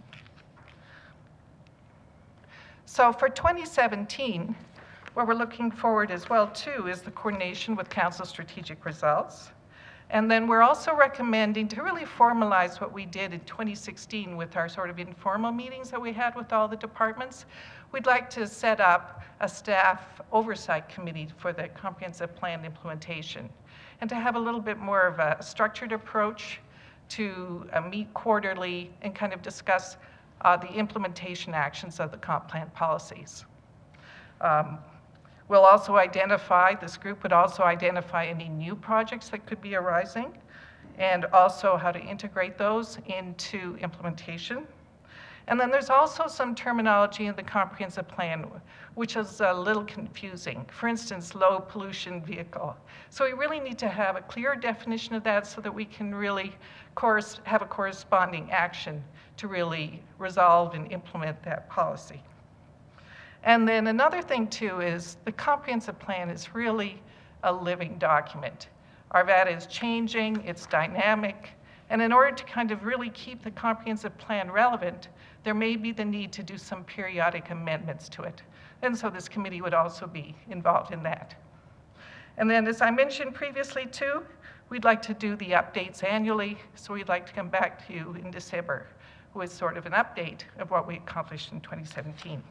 So for twenty seventeen, what we're looking forward as well too is the coordination with council strategic results. And then we're also recommending to really formalize what we did in twenty sixteen with our sort of informal meetings that we had with all the departments. We'd like to set up a staff oversight committee for the comprehensive plan implementation, and to have a little bit more of a structured approach to uh, meet quarterly and kind of discuss uh, the implementation actions of the comp plan policies. Um, we'll also identify, this group would also identify any new projects that could be arising, and also how to integrate those into implementation. And then there's also some terminology in the comprehensive plan which is a little confusing. For instance, low pollution vehicle. So we really need to have a clear definition of that so that we can really have a corresponding action to really resolve and implement that policy. And then another thing too is the comprehensive plan is really a living document. Arvada is changing, it's dynamic, and in order to kind of really keep the comprehensive plan relevant, there may be the need to do some periodic amendments to it. And so this committee would also be involved in that. And then as I mentioned previously too, we'd like to do the updates annually, so we'd like to come back to you in December with sort of an update of what we accomplished in twenty seventeen.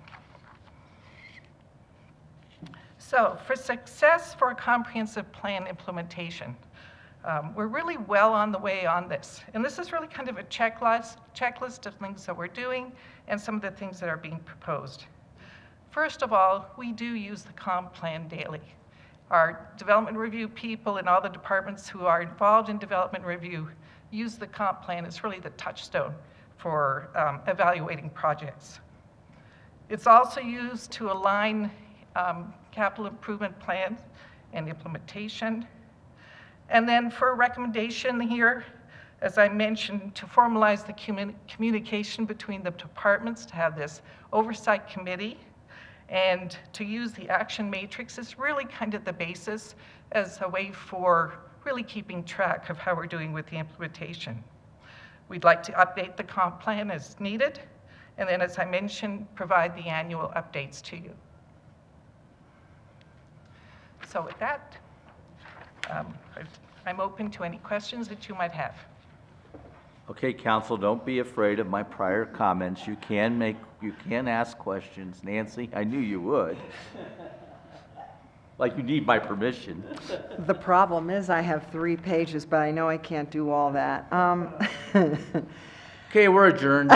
So for success for a comprehensive plan implementation, um, we're really well on the way on this. And this is really kind of a checklist, checklist of things that we're doing and some of the things that are being proposed. First of all, we do use the comp plan daily. Our development review people and all the departments who are involved in development review use the comp plan as really the touchstone for um, evaluating projects. It's also used to align um, capital improvement plans and implementation. And then for a recommendation here, as I mentioned, to formalize the commun communication between the departments, to have this oversight committee, and to use the action matrix is really kind of the basis as a way for really keeping track of how we're doing with the implementation. We'd like to update the comp plan as needed, and then as I mentioned, provide the annual updates to you. So with that, um, I'm open to any questions that you might have. Okay, council, don't be afraid of my prior comments. You can make, you can ask questions. Nancy, I knew you would. Like you need my permission. The problem is I have three pages, but I know I can't do all that. Um, Okay, we're adjourned.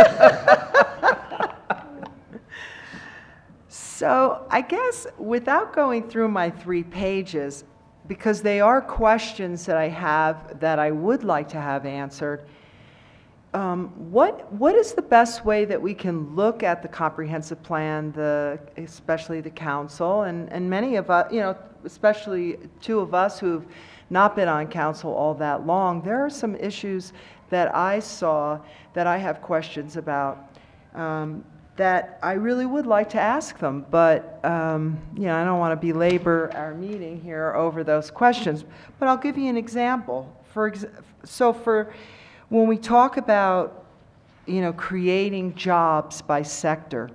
So I guess without going through my three pages, because they are questions that I have that I would like to have answered, um, what, what is the best way that we can look at the comprehensive plan, the, especially the council, and, and many of us, you know, especially two of us who've not been on council all that long, there are some issues that I saw that I have questions about um, that I really would like to ask them, but um, you know, I don't want to belabor our meeting here over those questions, but I'll give you an example. For ex so for when we talk about, you know, creating jobs by sector,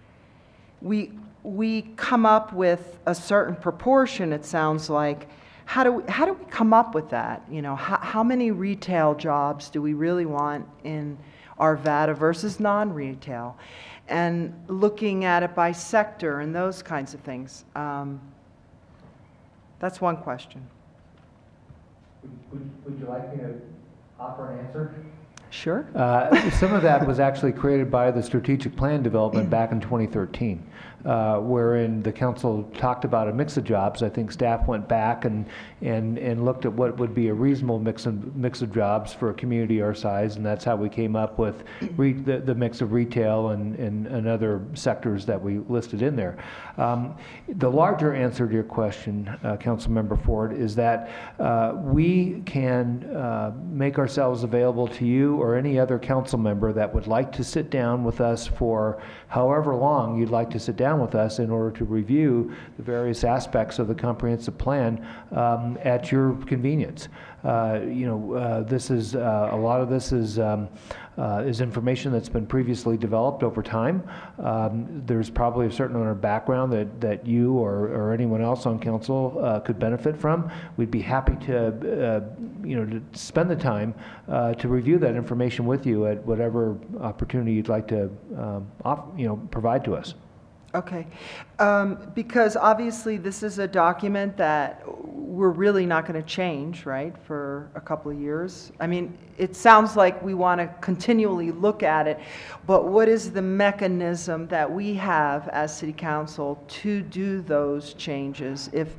we we come up with a certain proportion, it sounds like. How do we, how do we come up with that? You know, how, how many retail jobs do we really want in Arvada versus non-retail? And looking at it by sector and those kinds of things. Um, that's one question. Would, would, would you like me to offer an answer? Sure. Uh, some of that was actually created by the strategic plan development back in twenty thirteen, uh, wherein the council talked about a mix of jobs. I think staff went back and and and looked at what would be a reasonable mix of mix of jobs for a community our size, and that's how we came up with re the, the mix of retail and, and and other sectors that we listed in there. Um, the larger answer to your question, uh, Councilmember Ford, is that uh, we can uh, make ourselves available to you or any other council member that would like to sit down with us for however long you'd like to sit down with us in order to review the various aspects of the comprehensive plan um, at your convenience. Uh, you know, uh, this is uh, a lot of this is um, uh, is information that's been previously developed over time. Um, there's probably a certain amount of background that that you or, or anyone else on council uh, could benefit from. We'd be happy to uh, you know to spend the time uh, to review that information with you at whatever opportunity you'd like to um, off, you know provide to us. Okay, um, because obviously this is a document that we're really not going to change, right, for a couple of years. I mean, it sounds like we want to continually look at it, but what is the mechanism that we have as City Council to do those changes if,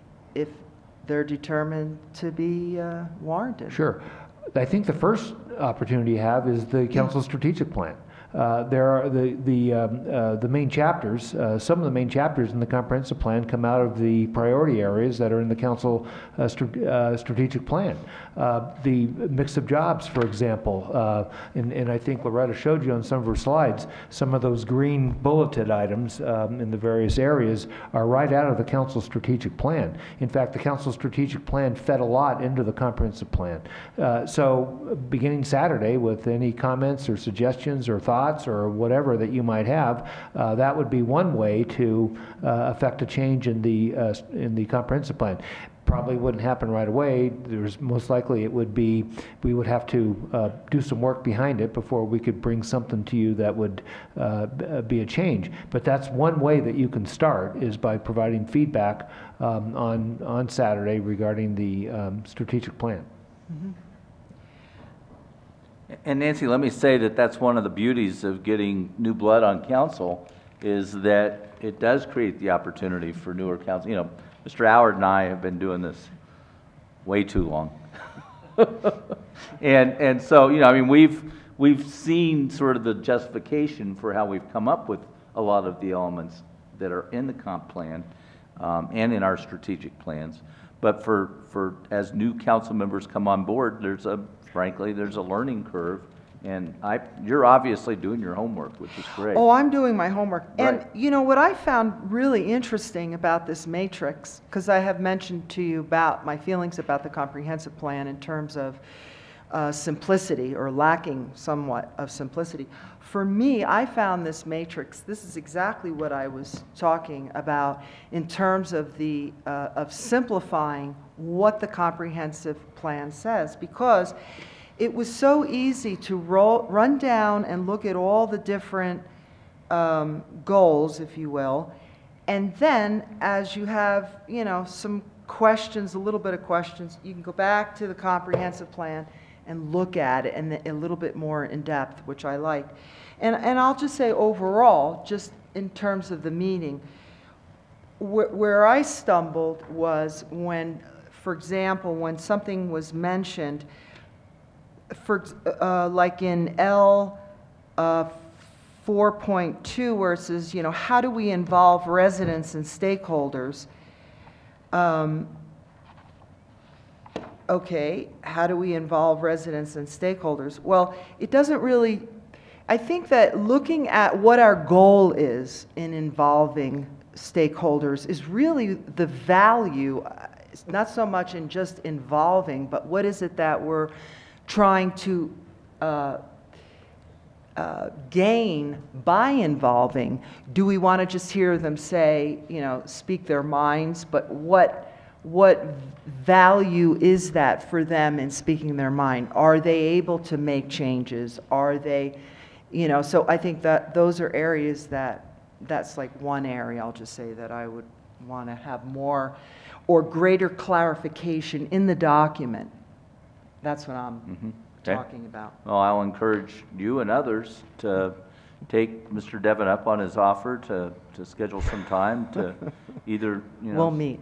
if they're determined to be uh, warranted? Sure. I think the first opportunity you have is the council strategic plan. Uh, there are the the um, uh, the main chapters. Uh, some of the main chapters in the comprehensive plan come out of the priority areas that are in the council uh, st uh, strategic plan. Uh, the mix of jobs, for example, uh, and, and I think Loretta showed you on some of her slides. Some of those green bulleted items um, in the various areas are right out of the council strategic plan. In fact, the council strategic plan fed a lot into the comprehensive plan. Uh, so, beginning Saturday, with any comments or suggestions or thoughts or whatever that you might have, uh, that would be one way to uh, affect a change in the uh, in the comprehensive plan. Probably wouldn't happen right away. There's most likely it would be we would have to uh, do some work behind it before we could bring something to you that would uh, be a change. But that's one way that you can start, is by providing feedback um, on on Saturday regarding the um, strategic plan. Mm-hmm. And Nancy, let me say that that's one of the beauties of getting new blood on council, is that it does create the opportunity for newer council. You know, Mister Howard and I have been doing this way too long. and and so, you know, I mean, we've we've seen sort of the justification for how we've come up with a lot of the elements that are in the comp plan um, and in our strategic plans. But for, for as new council members come on board, there's a frankly, there's a learning curve, and I, you're obviously doing your homework, which is great. Oh, I'm doing my homework. Right. And you know what I found really interesting about this matrix, because I have mentioned to you about my feelings about the comprehensive plan in terms of uh, simplicity, or lacking somewhat of simplicity. For me, I found this matrix, this is exactly what I was talking about in terms of the uh, of simplifying what the comprehensive plan says, because it was so easy to roll, run down and look at all the different um, goals, if you will, and then as you have, you know, some questions, a little bit of questions, you can go back to the comprehensive plan and look at it and a little bit more in depth, which I liked. And, and I'll just say overall, just in terms of the meaning, wh where I stumbled was when, for example, when something was mentioned, for, uh, like in L, uh, four point two, where it says, you know, how do we involve residents and stakeholders? Um, okay, how do we involve residents and stakeholders? Well, it doesn't really, I think that looking at what our goal is in involving stakeholders is really the value, it's not so much in just involving, but what is it that we're trying to uh, uh, gain by involving? Do we want to just hear them say, you know, speak their minds, but what what value is that for them in speaking their mind? Are they able to make changes? Are they, you know, so I think that those are areas that, that's like one area, I'll just say, that I would want to have more or greater clarification in the document. That's what I'm Mm-hmm. Okay. talking about. Well, I'll encourage you and others to take Mister Devon up on his offer to, to schedule some time to either, you know. We'll meet.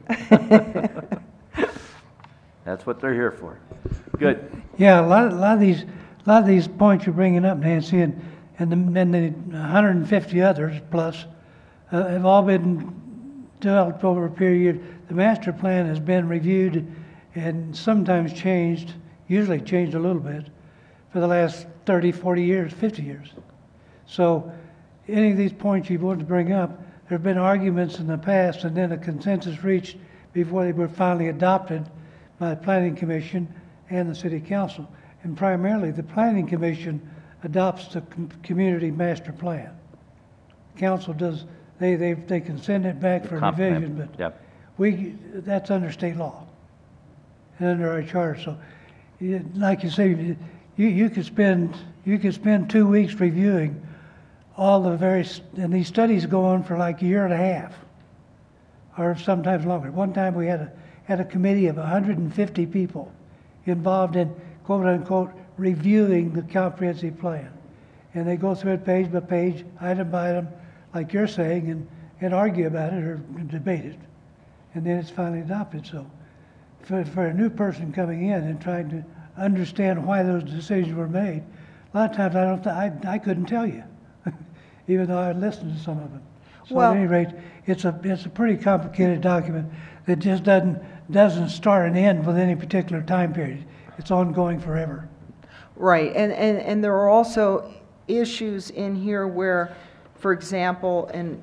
That's what they're here for. Good. Yeah, a lot, a lot of these, a lot of these points you're bringing up, Nancy, and and the, and the one hundred fifty others plus uh, have all been developed over a period. The master plan has been reviewed and sometimes changed, usually changed a little bit, for the last thirty, forty years, fifty years. So any of these points you want to bring up, there have been arguments in the past and then a consensus reached before they were finally adopted by the Planning Commission and the City Council. And primarily, the Planning Commission adopts the com community master plan. Council does, they, they, they can send it back for revision, but Yep. we, that's under state law and under our charter. So, you- like you say, you, you could spend, you could spend two weeks reviewing all the various, and these studies go on for like a year and a half, or sometimes longer. One time we had a, had a committee of one hundred fifty people involved in quote unquote reviewing the comprehensive plan. And they go through it page by page, item by item, like you're saying, and, and argue about it or debate it. And then it's finally adopted. So for, for a new person coming in and trying to understand why those decisions were made, a lot of times I don't, th I, I couldn't tell you, even though I listened to some of them. So Well- at any rate, it's a, it's a pretty complicated document that just doesn't, doesn't start and end with any particular time period. It's ongoing forever. Right, and, and, and there are also issues in here where, for example, and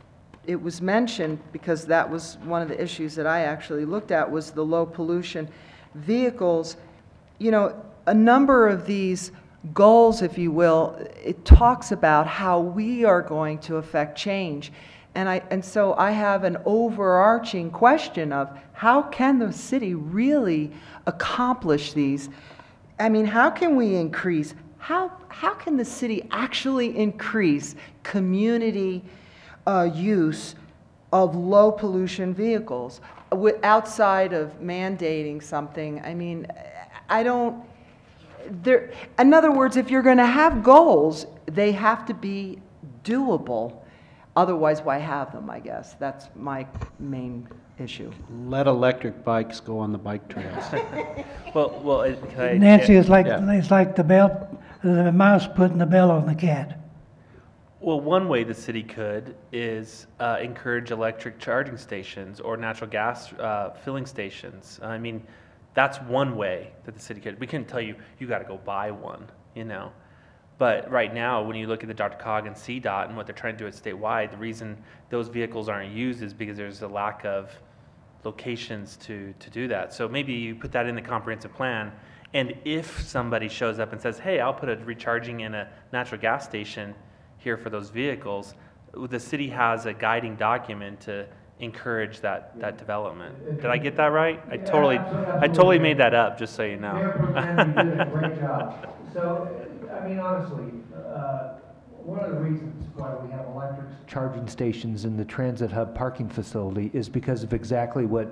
it was mentioned, because that was one of the issues that I actually looked at, was the low pollution vehicles. You know, a number of these goals, if you will, it talks about how we are going to affect change. And I, and so I have an overarching question of how can the city really accomplish these? I mean, how can we increase, how, how can the city actually increase community uh, use of low pollution vehicles wi- outside of mandating something? I mean, I don't, there, in other words, if you're going to have goals, they have to be doable. Otherwise, why have them, I guess? That's my main issue. Let electric bikes go on the bike trails. Well, well, it- can I? Nancy, it's like, Yeah. it's like the bell, the mouse putting the bell on the cat. Well, one way the city could is uh, encourage electric charging stations or natural gas uh, filling stations. I mean, that's one way that the city could. We couldn't tell you, you got to go buy one, you know. But right now, when you look at the Doctor Cog and C DOT and what they're trying to do at statewide, the reason those vehicles aren't used is because there's a lack of locations to, to do that. So maybe you put that in the comprehensive plan, and if somebody shows up and says, hey, I'll put a recharging in a natural gas station here for those vehicles, the city has a guiding document to encourage that, that development. Did I get that right? I totally, I totally made that up, just so you know. Mayor Pro Tem, you did a great job. So, I mean, honestly, uh, one of the reasons why we have electric charging stations in the transit hub parking facility is because of exactly what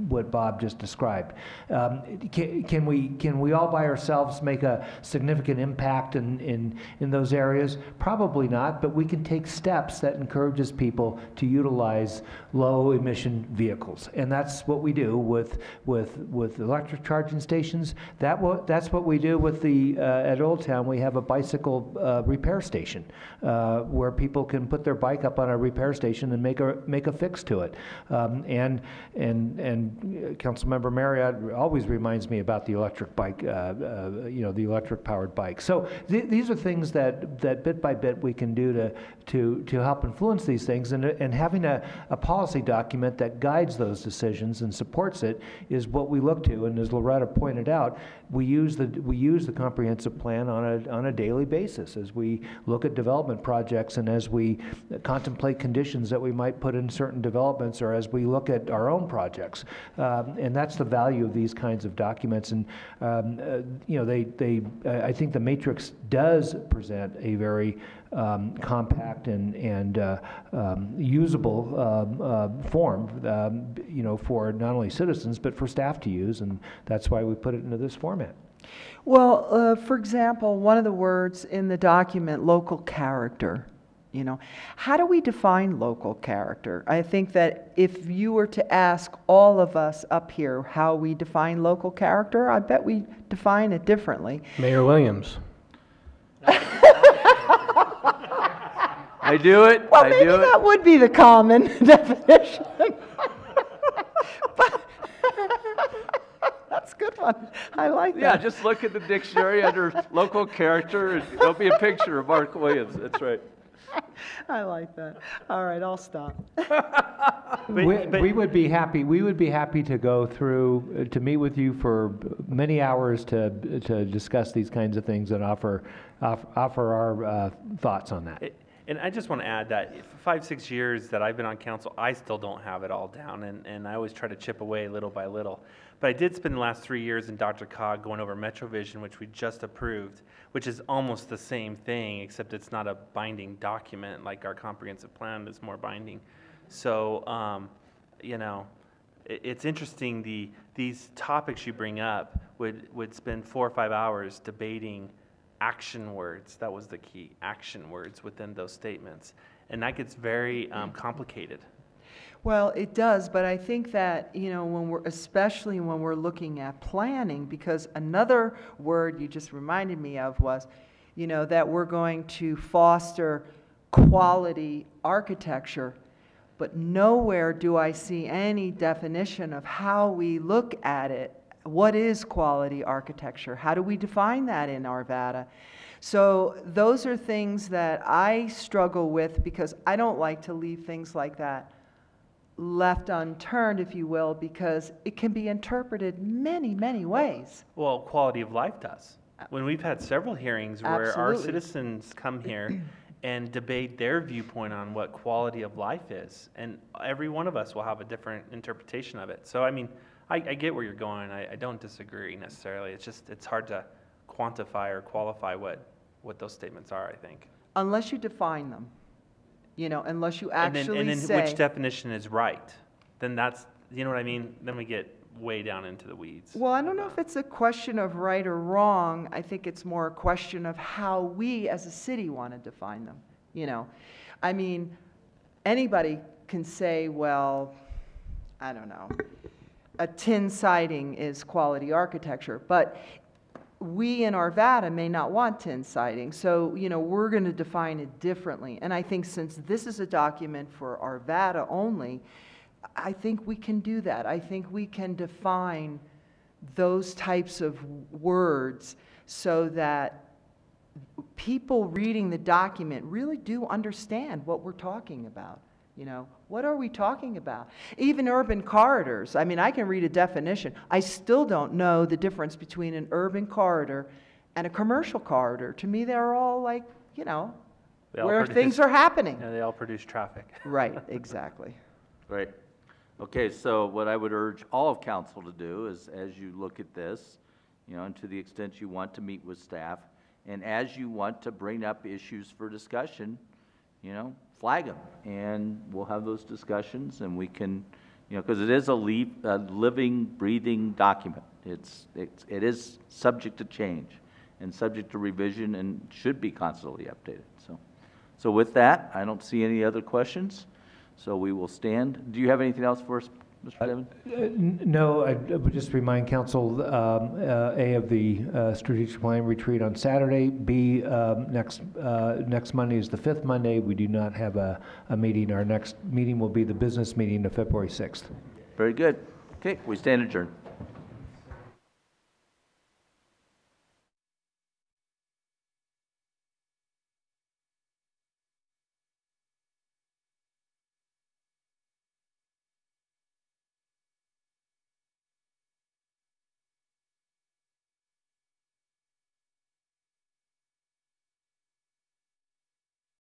what Bob just described. Um, can, can we can we all by ourselves make a significant impact in, in, in those areas? Probably not, but we can take steps that encourages people to utilize low emission vehicles. And that's what we do with with with electric charging stations. That what that's what we do with the uh, at Old Town. We have a bicycle uh, repair station uh, where people can put their bike up on a repair station and make a make a fix to it. Um, and and and Councilmember Marriott always reminds me about the electric bike, uh, uh, you know, the electric powered bike. So th these are things that that bit by bit we can do to to to help influence these things. And and having a, a policy document that guides those decisions and supports it is what we look to. And as Loretta pointed out, we use the we use the comprehensive plan on a on a daily basis as we look at development projects and as we contemplate conditions that we might put in certain developments, or as we look at our own projects. Um, and that's the value of these kinds of documents. And um, uh, you know, they they uh, I think the matrix does present a very um, compact and and uh, um, usable um, uh, form, um, you know, for not only citizens but for staff to use, and that's why we put it into this format. Well, uh, for example, one of the words in the document, local character, you know, how do we define local character? I think that if you were to ask all of us up here how we define local character, I bet we define it differently. Mayor Williams. I do it. Well, I maybe do that it. would be the common definition. But that's a good one. I like that. Yeah, just look at the dictionary under local character, and there'll be a picture of Mark Williams. That's right. I like that. All right, I'll stop. we, we would be happy. We would be happy to go through uh, to meet with you for many hours to to discuss these kinds of things and offer off, offer our uh, thoughts on that. It, and I just want to add that for five, six years that I've been on council, I still don't have it all down, and, and I always try to chip away little by little. But I did spend the last three years in Doctor Cog going over MetroVision, which we just approved, which is almost the same thing, except it's not a binding document like our comprehensive plan is more binding. So, um, you know, it, it's interesting, the these topics you bring up would, would spend four or five hours debating action words. That was the key, action words within those statements. And that gets very um, complicated. Well, it does, but I think that, you know, when we're, especially when we're looking at planning, because another word you just reminded me of was, you know, that we're going to foster quality architecture, but nowhere do I see any definition of how we look at it. What is quality architecture? How do we define that in Arvada? So those are things that I struggle with, because I don't like to leave things like that left unturned, if you will, because it can be interpreted many, many ways. Well, quality of life does. When we've had several hearings where our Absolutely. citizens come here and debate their viewpoint on what quality of life is, and every one of us will have a different interpretation of it. So, I mean, I, I get where you're going. I, I don't disagree necessarily. It's just, it's hard to quantify or qualify what, what those statements are, I think. Unless you define them, you know, unless you And actually then, and then say. which definition is right? Then that's, you know what I mean? Then we get way down into the weeds. Well, I don't know if it's a question of right or wrong. I think it's more a question of how we as a city want to define them, you know. I mean, anybody can say, well, I don't know, a tin siding is quality architecture, but we in Arvada may not want tin siding, so, you know, we're going to define it differently. And I think since this is a document for Arvada only, I think we can do that. I think we can define those types of words so that people reading the document really do understand what we're talking about. You know, what are we talking about? Even urban corridors. I mean, I can read a definition. I still don't know the difference between an urban corridor and a commercial corridor. To me, they're all like, you know, They all where produce- things are happening. Yeah, they all produce traffic. Right, exactly. Great. Okay, so what I would urge all of council to do is, as you look at this, you know, and to the extent you want to meet with staff, and as you want to bring up issues for discussion, you know, flag them, and we'll have those discussions, and we can You know, because it is a, le- a living, breathing document. It's, it's, it is subject to change and subject to revision and should be constantly updated. So, so with that, I don't see any other questions. So we will stand. Do you have anything else for us, Mister Devon? Uh, n- No, I would just remind council, um, uh, A, of the uh, strategic plan retreat on Saturday, B, um, next, uh, next Monday is the fifth Monday. We do not have a, a meeting. Our next meeting will be the business meeting of February sixth. Very good. Okay, we stand adjourned.